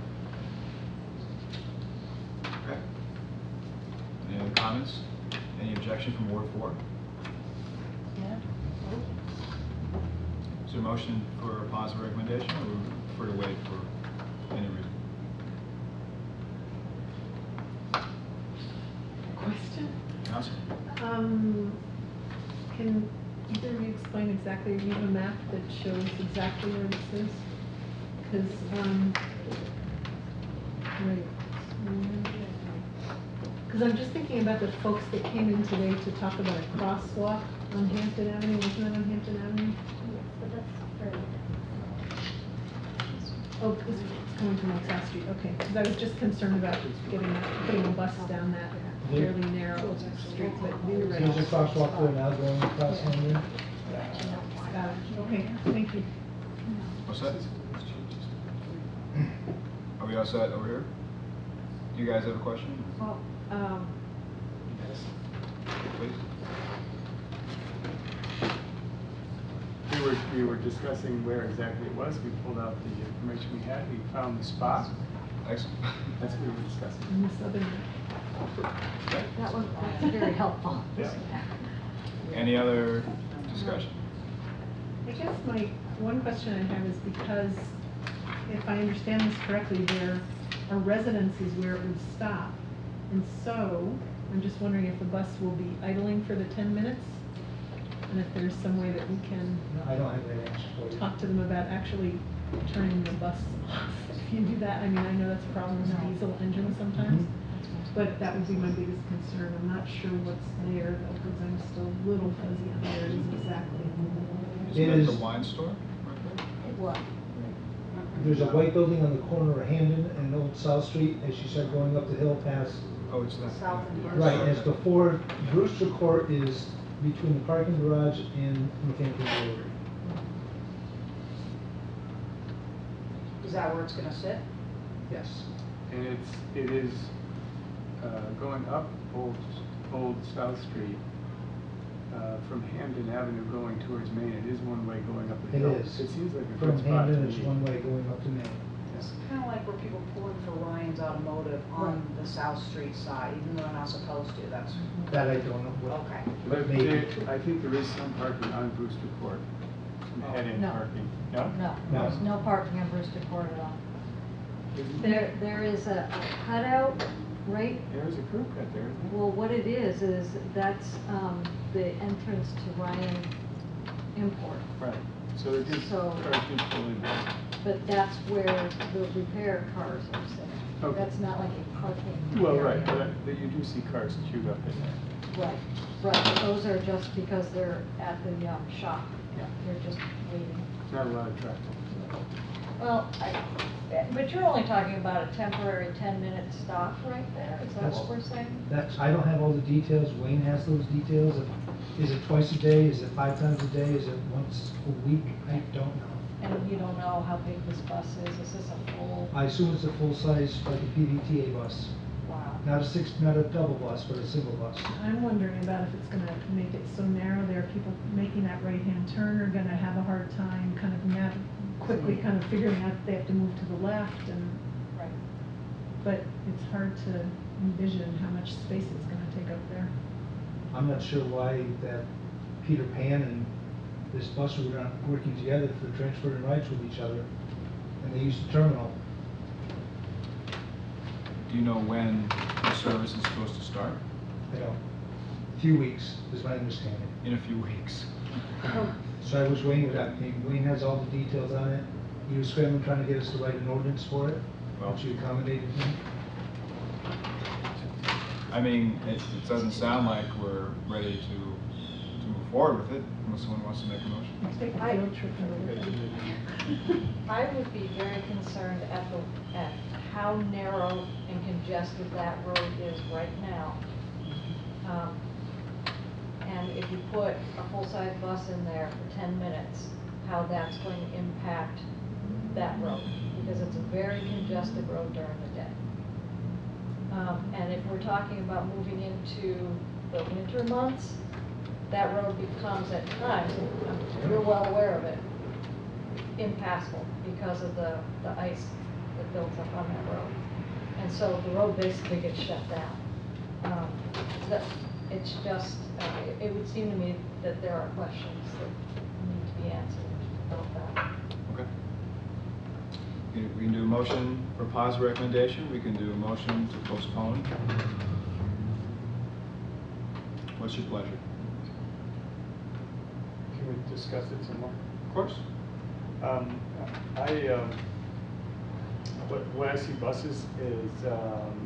Okay. Any other comments? Any objection from Ward four? Yeah. Is there a motion for a positive recommendation, or would you prefer to wait for any reason? Question? Council? Um, can either of you explain exactly, you have a map that shows exactly where this is? Because, um, right. Because I'm just thinking about the folks that came in today to talk about a crosswalk on Hampton Avenue. Wasn't that on Hampton Avenue? yes, but that's further. Oh, it's it's coming from Old South Street, okay. Because I was just concerned about getting, putting a bus down that fairly narrow street, but you're right. There's a crosswalk there now going across Henry. Got it. Okay, thank you. All set? Are we all set over here? Do you guys have a question? Well, um, Please. We were, we were discussing where exactly it was. We pulled out the information we had. We found the spot. Excellent. That's what we were discussing. in the southern. Okay. That was, that's very helpful. Yeah. Any other discussion? I guess my one question I have is because, if I understand this correctly, there are residences where it would stop. And so, I'm just wondering if the bus will be idling for the ten minutes? And if there's some way that we can I don't have that answer for you. talk to them about actually turning the bus off. If you do that, I mean, I know that's a problem with diesel engines sometimes. Mhm. But that would be my biggest concern. I'm not sure what's there though, because I'm still a little fuzzy on where it is exactly. Is It it is- the wine store? Right there? It was. there's a white building on the corner of Hamden and Old South Street as you start going up the hill past. Oh, it's that. South and North. Right, as before, Brewster Court is between the parking garage and Northampton Brewery. Is that where it's gonna sit? Yes. And it's, it is uh, going up Old, Old South Street uh, from Hamden Avenue going towards Main. It is one way going up the It hill. is. It seems like a From good spot to Hamden, it's me. one way going up to Main. It's kind of like where people pull in for Ryan's Automotive on the South Street side, even though they're not supposed to, that's. That I don't know. Well, Okay. But maybe. there, I think there is some parking on Brewster Court, some head-in No. parking. No? No, No. there's no parking on Brewster Court at all. Isn't There, there is a cutout, right? There is a curb cut there, isn't there? Well, what it is, is that's, um, the entrance to Ryan Import. Right, so there did, So- cars did pull in there. But that's where the repair cars are sitting. Okay. That's not like a parking. Well, area. right, but, but you do see cars queued up in there. Right, right, but those are just because they're at the, um, shop. Yeah. They're just waiting. Not a lot of traffic. Well, I, but you're only talking about a temporary ten-minute stop right there, is that That's- what we're saying? That's, I don't have all the details, Wayne has those details. Is it twice a day, is it five times a day, is it once a week? I don't know. And you don't know how big this bus is, is this a full, I assume it's a full-size, like a P V T A bus. wow. Not a six, not a double bus, but a single bus. I'm wondering about if it's gonna make it so narrow there, people making that right-hand turn are gonna have a hard time kind of nav, quickly kind of figuring out that they have to move to the left and, Right. but it's hard to envision how much space it's gonna take up there. I'm not sure why that Peter Pan and this bus route aren't working together for transferring rides with each other, and they use the terminal. Do you know when the service is supposed to start? I don't. A few weeks is my understanding. In a few weeks. So I was Wayne with that. Wayne has all the details on it. He was scrambling trying to get us to write an ordinance for it, Well- which you accommodated him. I mean, it, it doesn't sound like we're ready to, to move forward with it, unless someone wants to make a motion. Let's take a field trip over there. I would be very concerned at the, at how narrow and congested that road is right now. Um, And if you put a full-size bus in there for ten minutes, how that's going to impact that road, because it's a very congested road during the day. Um, and if we're talking about moving into the winter months, that road becomes at times, and you're well aware of it, impassable because of the, the ice that builds up on that road. And so the road basically gets shut down. Um, that, it's just, uh, it, it would seem to me that there are questions that need to be answered about that. Okay. We we can do a motion for positive recommendation, we can do a motion to postpone. What's your pleasure? Can we discuss it some more? Of course. Um, I, um, what, when I see buses is, um,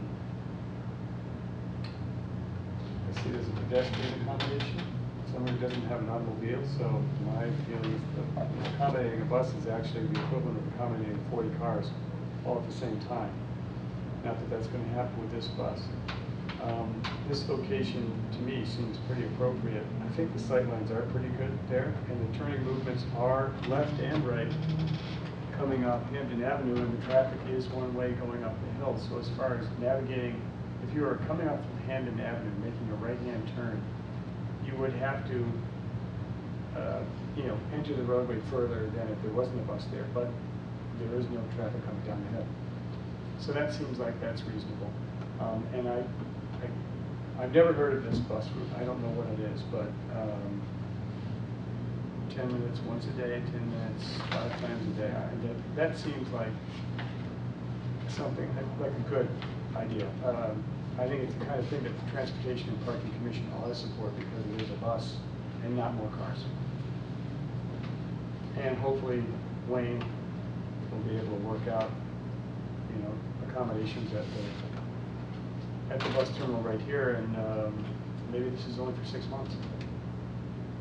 I see it as a pedestrian accommodation, someone who doesn't have an automobile, so my feeling is that accommodating a bus is actually the equivalent of accommodating forty cars all at the same time. Not that that's gonna happen with this bus. Um, this location, to me, seems pretty appropriate. I think the sightlines are pretty good there, and the turning movements are left and right coming up Hampton Avenue, and the traffic is one way going up the hill. So as far as navigating, if you are coming up from Hampton Avenue, making a right-hand turn, you would have to, uh, you know, enter the roadway further than if there wasn't a bus there, but there is no traffic coming down the hill. So that seems like that's reasonable. Um, and I, I, I've never heard of this bus route. I don't know what it is, but um, ten minutes once a day, ten minutes five times a day. I, that, that seems like something like, like a good idea. Um, I think it's the kind of thing that the Transportation and Parking Commission ought to support because it is a bus and not more cars. And hopefully Wayne will be able to work out, you know, accommodations at the at the bus terminal right here, and um, maybe this is only for six months.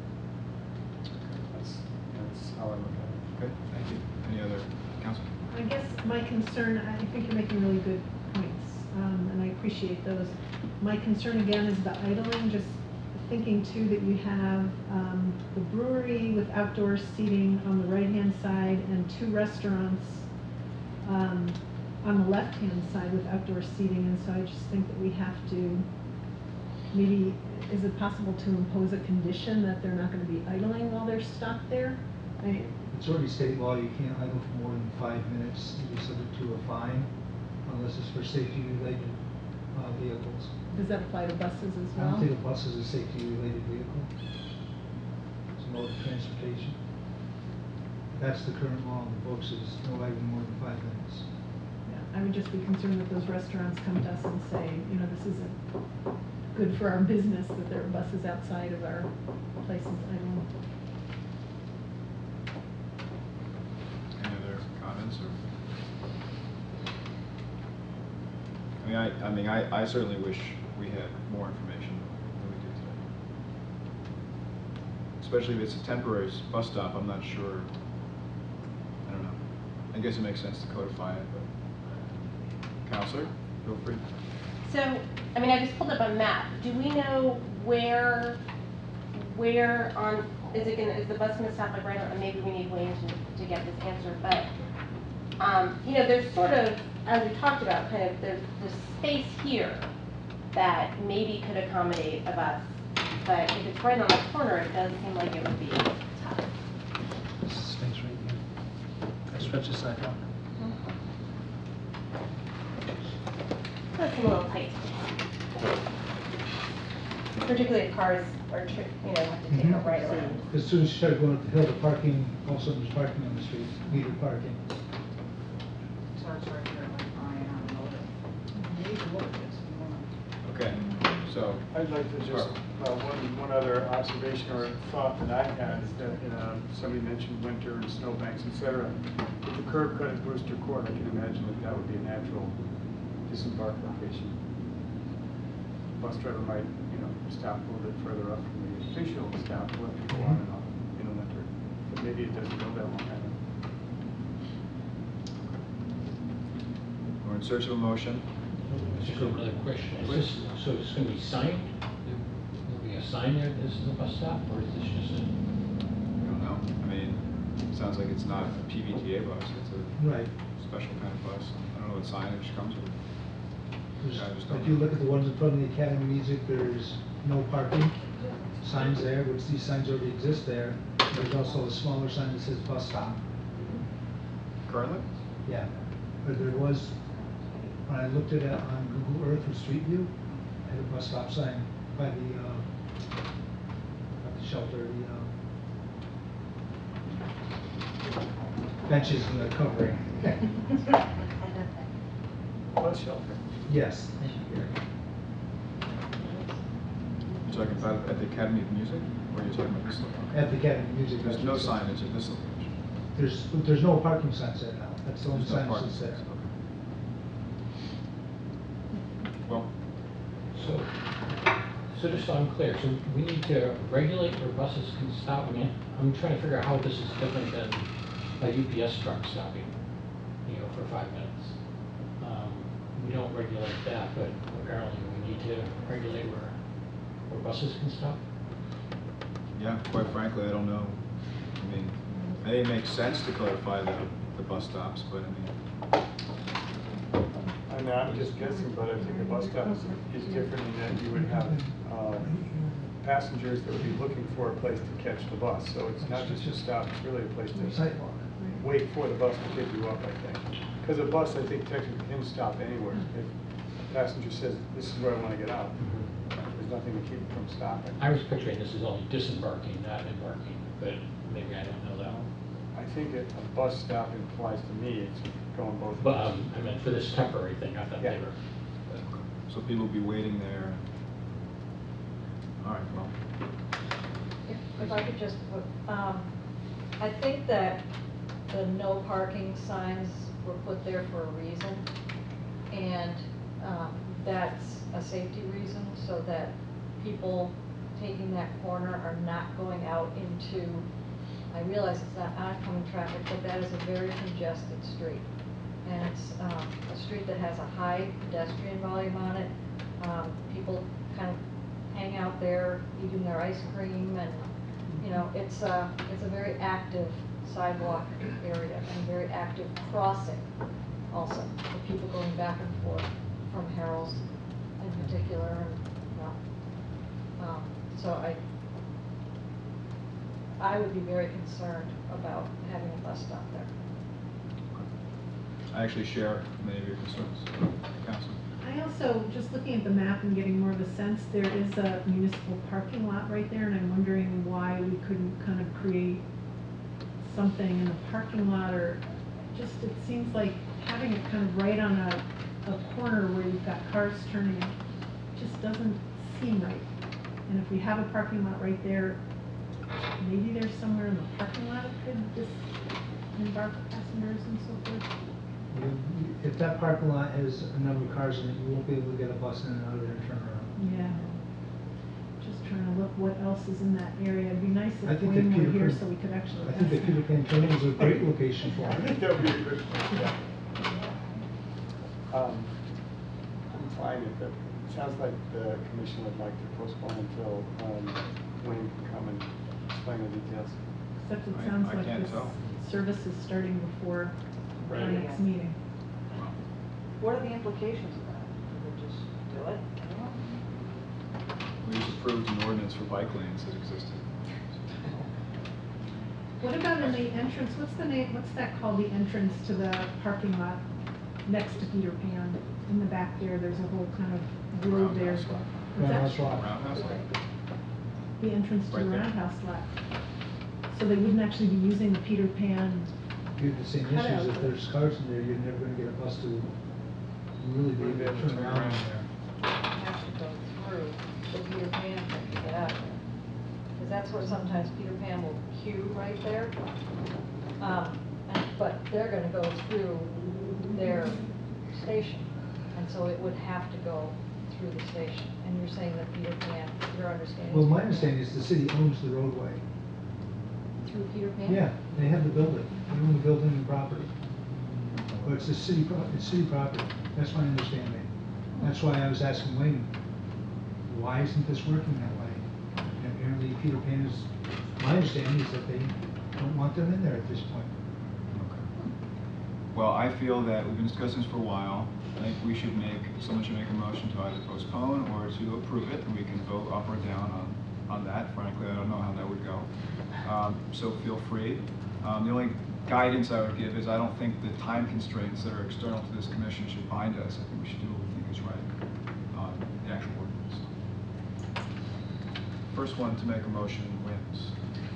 That's that's how I look at it. Okay, thank you. Any other council? I my concern, I think you're making really good points, um, and I appreciate those. My concern again is the idling, just thinking too that you have um, the brewery with outdoor seating on the right-hand side and two restaurants um, on the left-hand side with outdoor seating, and so I just think that we have to, maybe, is it possible to impose a condition that they're not going to be idling while they're stopped there? I, It's already state law, you can't idle for more than five minutes, you'll be subject to a fine, unless it's for safety-related uh, vehicles. Does that apply to buses as I well? don't think a bus is a safety-related vehicle. It's a mode of transportation. That's the current law in the books, is no idling more than five minutes. Yeah, I would just be concerned that those restaurants come to us and say, you know, this isn't good for our business, that there are buses outside of our places idling. Any other comments or? I mean, I, I mean, I, I certainly wish we had more information than we do today. Especially if it's a temporary s- bus stop, I'm not sure, I don't know. I guess it makes sense to codify it, but. Counselor, feel free. So, I mean, I just pulled up a map. Do we know where, where on, is it gonna, is the bus gonna stop like right on, maybe we need Wayne to, to get this answer, but, um, you know, there's sort of, as we talked about, kind of, there's the space here that maybe could accommodate a bus, but if it's right on the corner, it does seem like it would be tough. This is space right here. I stretch the sidewalk. That's a little tight. Particularly if cars are, tr- you know, have to take a right around. As soon as you start going up the hill, the parking, also there's parking on the street, metered parking. Starts right here, like Brian on the motor. You need to look at this if you want. Okay, so. I'd like to just, uh, one, one other observation or thought that I had is that, you know, somebody mentioned winter and snowbanks, et cetera. With the curb cut at Brewster Court, I can imagine that that would be a natural disembark location. Bus driver might, you know, stop a little bit further up from the official stop to let people on and off in the winter. But maybe it doesn't go that long, I don't know. We're in search of a motion. Just another question, is this, so it's gonna be signed? There'll be a sign there, this is a bus stop, or is this just a? I don't know. I mean, it sounds like it's not a P V T A bus, it's a Right. special kind of bus. I don't know what signage comes with it. There's- Yeah, I just don't If you know. look at the ones in front of the Academy Music, there's no parking signs there, which these signs already exist there. There's also a smaller sign that says bus stop. Currently? Yeah, but there was, when I looked at it on Google Earth with Street View, I had a bus stop sign by the, uh, not the shelter, the, uh, benches and the covering. Bus shelter. Yes, thank you, Gary. You're talking about at the Academy of Music, or are you talking about this location? At the Academy of Music. There's that's no what it says. signage at this location. There's, there's no parking signs there now, that's the only There's no sign parking that's there. signs, okay. Well, So, so just so I'm clear, so we need to regulate where buses can stop. I mean, I'm trying to figure out how this is different than a U P S truck stopping, you know, for five minutes. Um, We don't regulate that, but apparently we need to regulate where, where buses can stop. yeah, quite frankly, I don't know. I mean, I think it makes sense to codify the, the bus stops, but I mean, I mean, I'm just guessing, but I think a bus stop is, is different in that you would have, uh, passengers that would be looking for a place to catch the bus. So it's not just a stop, it's really a place to Sidewalk. wait for the bus to pick you up, I think. Because a bus, I think, technically can stop anywhere. If a passenger says, this is where I want to get out, there's nothing to keep it from stopping. I was picturing this is only disembarking, not embarking, but maybe I don't know that. I think it, a bus stop implies to me it's going both ways. But, um, I meant for this temporary thing, I thought they Yeah. were. so people will be waiting there. All right, well, If, if I could just, put, um, I think that the no parking signs were put there for a reason. And, um, that's a safety reason, so that people taking that corner are not going out into, I realize it's not oncoming traffic, but that is a very congested street. and it's um, a street that has a high pedestrian volume on it. Um, People kind of hang out there eating their ice cream, and, you know, it's a, it's a very active sidewalk area and very active crossing also for people going back and forth from Harold's in particular. And, well, um, so I, I would be very concerned about having a bus stop there. I actually share many of your concerns, Council. I also, just looking at the map and getting more of a sense, there is a municipal parking lot right there, and I'm wondering why we couldn't kind of create something in the parking lot, or just, it seems like having it kind of right on a, a corner where you've got cars turning just doesn't seem right. And if we have a parking lot right there, maybe there's somewhere in the parking lot it could just embark passengers and so forth. You- If that parking lot has a number of cars in it, you won't be able to get a bus in and out of there and turn around. Yeah. Just trying to look what else is in that area. It'd be nice I if think Wayne that were Peter here Pan- so we could actually. I think that ask Peter him. Pan Turning is a great location for I think it. that would be a good, yeah. Um, I'm fine if it, it sounds like the commission would like to postpone until, um, Wayne can come and explain the details. Except it I- sounds I like can't this tell. service is starting before our Right. next meeting. What are the implications of that? Do we just do it? We just approved an ordinance for bike lanes that existed. What about in the entrance, what's the name, what's that called, the entrance to the parking lot next to Peter Pan? In the back there, there's a whole kind of road there. Roundhouse lot. What's that? Roundhouse lot. Roundhouse lot. The entrance to Right the there. roundhouse lot. So they wouldn't actually be using the Peter Pan. You have the same Cut issues. out. If there's cars in there, you're never gonna get a bus to really be able to turn around in there. Have to go through the Peter Pan thing to get out of there. Because that's where sometimes Peter Pan will queue right there. Um, and, but they're gonna go through their station, and so it would have to go through the station. And you're saying that Peter Pan, your understanding? Well, is my Peter Pan- understanding is the city owns the roadway. Through Peter Pan? Yeah, they have the building, they own the building and property. But it's a city pro, it's city property, that's my understanding. That's why I was asking Wayne, why isn't this working that way? And apparently Peter Pan is, my understanding is that they don't want them in there at this point. Well, I feel that we've been discussing this for a while. I think we should make, someone should make a motion to either postpone or to approve it, and we can vote up or down on, on that. Frankly, I don't know how that would go. Um, so feel free. Um, the only guidance I would give is I don't think the time constraints that are external to this commission should bind us. I think we should do what we think is right on the actual ordinance. First one to make a motion wins.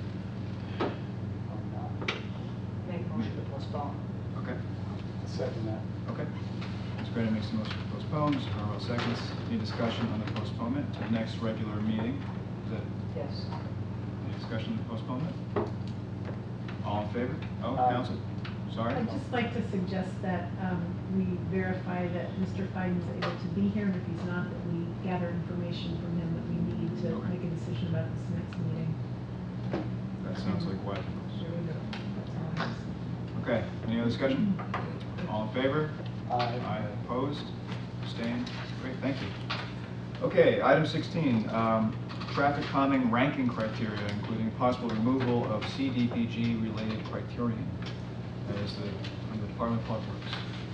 Make a motion to postpone. Okay. Second that. Okay. Miz Brandon makes the motion to postpone. Mister Carwell seconds. Any discussion on the postponement to the next regular meeting? Is that, Yes. any discussion on the postponement? All in favor? Oh, Aye. council, sorry. I'd just like to suggest that um, we verify that Mister Feiden's able to be here, and if he's not, that we gather information from him that we need to Okay. make a decision about this next meeting. That sounds like what? There we go. That's all I just- Okay, any other discussion? All in favor? Aye. Aye, opposed, abstained, great, thank you. Okay, item sixteen, um, traffic calming ranking criteria, including possible removal of C D P G related criterion. That is the, from the Department of Public Works.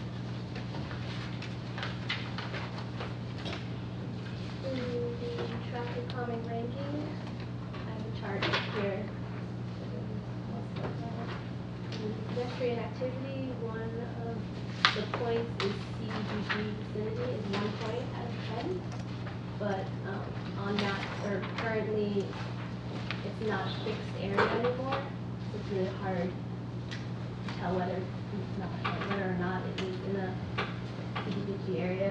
In the traffic calming ranking, I have a chart here. In pedestrian activity, one of the points is C D P G vicinity is one point out of ten. But um, on that, or currently, it's not a fixed area anymore. So it's really hard to tell whether, not, whether or not it is in a C D P G area.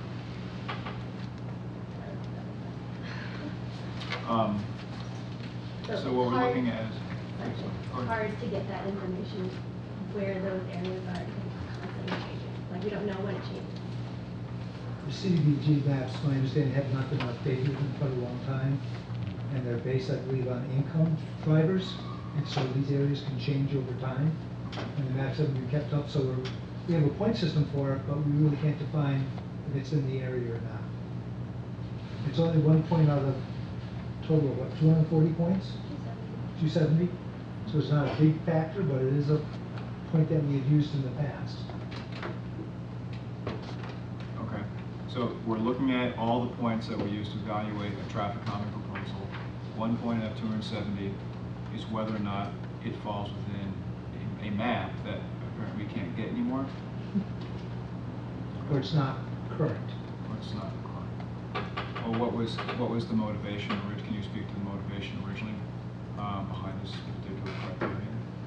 Um, So so what it's we're hard- looking at is, It's Go ahead. hard to get that information where those areas are, because it's constantly changing. Like, we don't know when it changes. The C D B G maps, my understanding, have not been updated in quite a long time, and they're based, I believe, on income drivers, and so these areas can change over time, and the maps haven't been kept up, so we're we have a point system for it, but we really can't define if it's in the area or not. It's only one point out of total, of what, two hundred forty points? two seventy. So it's not a big factor, but it is a point that we had used in the past. Okay, so we're looking at all the points that we use to evaluate a traffic calming proposal. One point out of two hundred seventy is whether or not it falls within a, a map that apparently we can't get anymore. Or it's not current. Or it's not current. Well, what was what was the motivation? Rich, can you speak to the motivation originally um, behind this particular criteria?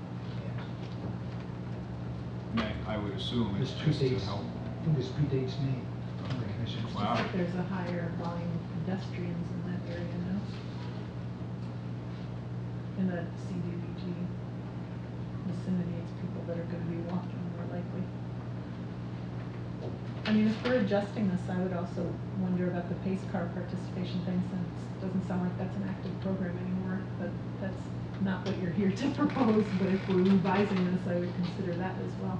I, mean, I would assume it's This just to predates, help. I think this predates me on the commission. Wow. Just that there's a higher volume of pedestrians in that area now. In the C D B G vicinity, it's people that are gonna be walking more likely. I mean, if we're adjusting this, I would also wonder about the pace car participation thing, since it doesn't sound like that's an active program anymore, but that's not what you're here to propose, but if we're revising this, I would consider that as well.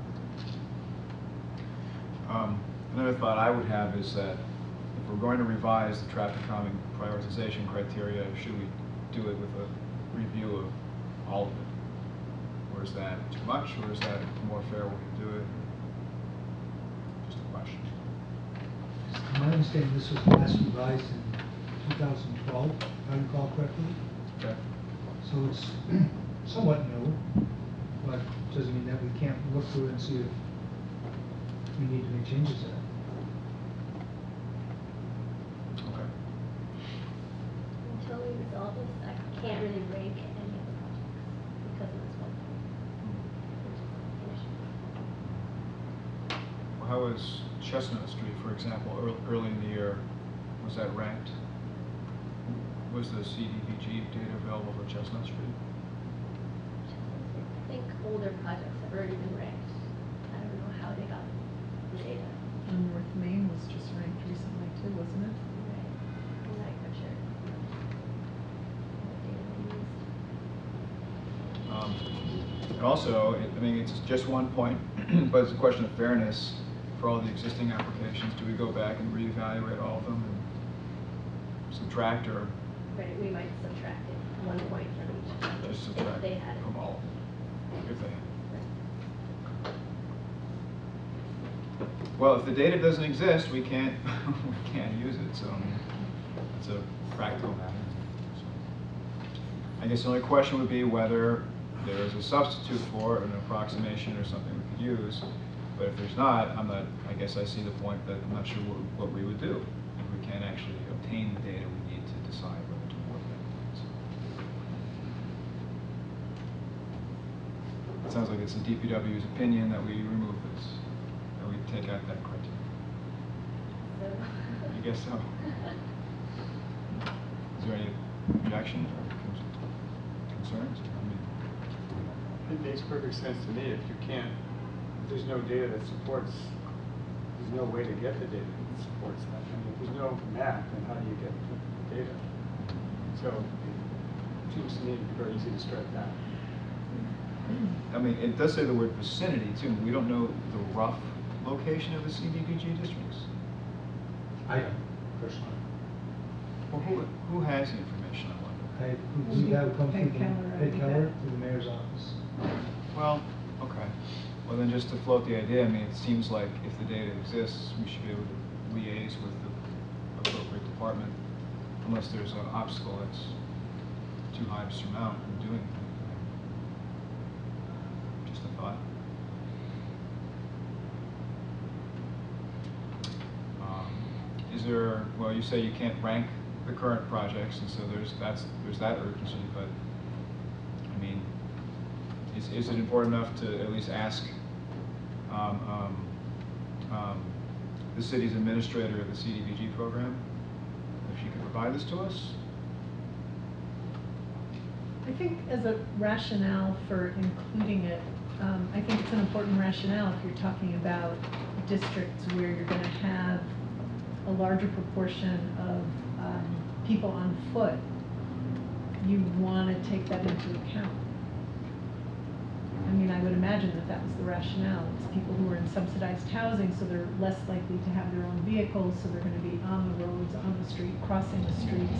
Um, another thought I would have is that if we're going to revise the traffic calming prioritization criteria, should we do it with a review of all of it? Or is that too much, or is that a more fair way to do it? Just a question. My understanding, this was last revised in two thousand twelve, if I recall correctly. Okay. So it's somewhat new, but doesn't mean that we can't look through it and see if we need to make changes to it. Okay. Until we resolve this, I can't really rank any of the projects because of this one. Well, how was Chestnut Street, for example, early, early in the year? Was that ranked? Was the C D B G data available for Chestnut Street? I think older projects have already been ranked. I don't know how they got the data. And North Main was just ranked recently too, wasn't it? Right. I'm not quite sure what data they used. Um, and also, it, I mean, it's just one point, but it's a question of fairness for all the existing applications. Do we go back and reevaluate all of them and subtract, or Right, we might subtract it, one point from each of them just if subtract they had it. from all? If they had. Well, if the data doesn't exist, we can't we can't use it. So it's a practical matter. So I guess the only question would be whether there is a substitute for an approximation or something we could use. But if there's not, I'm not. I guess I see the point that I'm not sure what, what we would do if we can't actually obtain the data we need to decide whether to award that. So it sounds like it's the D P W's opinion that we remove this, that we take out that criteria. I guess so. Is there any objection or concerns? I mean, It makes perfect sense to me. If you can't, if there's no data that supports, there's no way to get the data that supports that. I mean, if there's no map, then how do you get the data? So it seems to me to be very easy to strike that. I mean, it does say the word vicinity too. We don't know the rough location of the C D B G districts. I don't, personally. Well, who, who has the information, I wonder? I believe that would come Peg through Keller, the, I Peg think Keller, that- through the mayor's office. Well, okay. Well, then just to float the idea, I mean, it seems like if the data exists, we should be able to liaise with the appropriate department, unless there's an obstacle that's too high to surmount in doing that. Just a thought. Um, is there, well, you say you can't rank the current projects, and so there's, that's, there's that urgency, but, I mean, Is, is it important enough to at least ask um, um, um, the city's administrator of the C D B G program if she could provide this to us? I think as a rationale for including it, um, I think it's an important rationale if you're talking about districts where you're going to have a larger proportion of um, people on foot. You want to take that into account. I mean, I would imagine imagine that that was the rationale. It's people who are in subsidized housing, so they're less likely to have their own vehicles, so they're going to be on the roads, on the street, crossing the streets.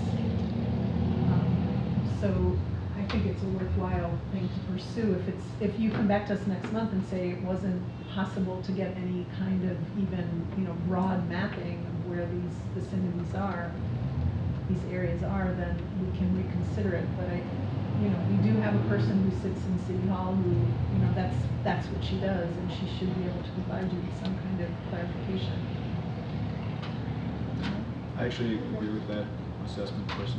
Um, so I think it's a worthwhile thing to pursue. If it's, if you come back to us next month and say it wasn't possible to get any kind of even, you know, broad mapping of where these vicinities are, these areas are, then we can reconsider it. But I, you know, we do have a person who sits in City Hall who, you know, that's, that's what she does, and she should be able to provide you with some kind of clarification. I actually agree with that assessment person.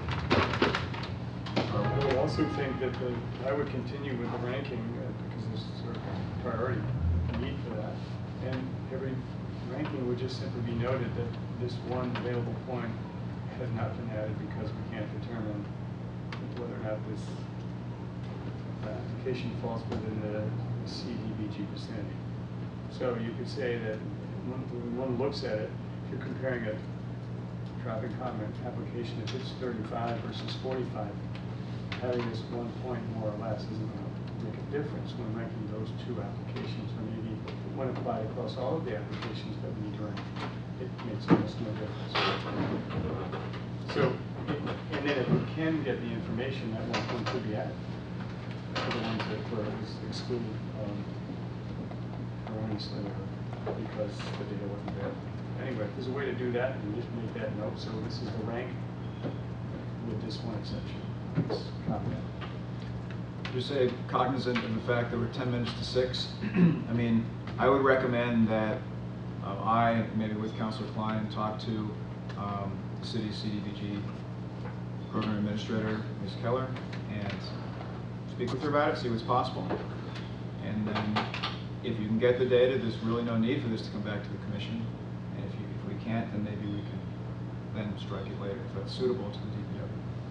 I would also think that the, I would continue with the ranking uh, because there's sort of priority need for that. And every ranking would just simply be noted that this one available point has not been added because we can't determine whether or not this uh, application falls within the C D B G vicinity. So you could say that when, when one looks at it, if you're comparing a traffic comment application that hits thirty-five versus forty-five, having this one point more or less isn't going to make a difference when ranking those two applications, or maybe when applied across all of the applications that we need to rank, it makes almost no difference. So, and then if we can get the information, that one point could be added for the ones that were excluded um, erroneously or because the data wasn't there. Anyway, if there's a way to do that, we just make that note. So this is the rank with this one exception. It's confident. Just say cognizant of the fact that we're ten minutes to six. I mean, I would recommend that uh, I, maybe with Councilor Klein, talk to um, the city's C D B G program administrator, Miz Keller, and speak with her about it, see what's possible. And then if you can get the data, there's really no need for this to come back to the commission. And if, you, if we can't, then maybe we can then strike it later if that's suitable to the D P W.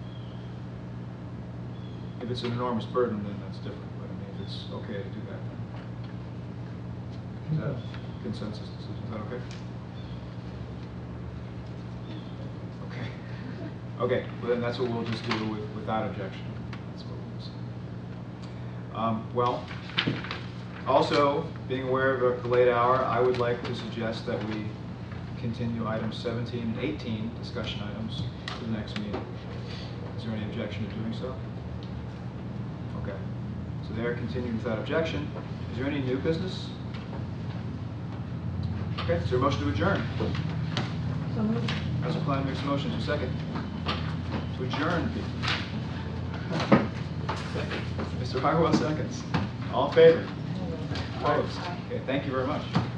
If it's an enormous burden, then that's different. But I mean, if it's okay to do that, then is that consensus decision? Is that okay? Okay. Okay. Well, then that's what we'll just do with, without objection. That's what we'll say. Um, well, also, being aware of the late hour, I would like to suggest that we continue items seventeen and eighteen, discussion items, to the next meeting. Is there any objection to doing so? Okay. So they are continued without objection. Is there any new business? Okay. Is there a motion to adjourn? So moved. Councilor Klein makes a motion. Is there a second? To adjourn, people. Mister Harwell seconds. All in favor? Opposed? Okay. Thank you very much.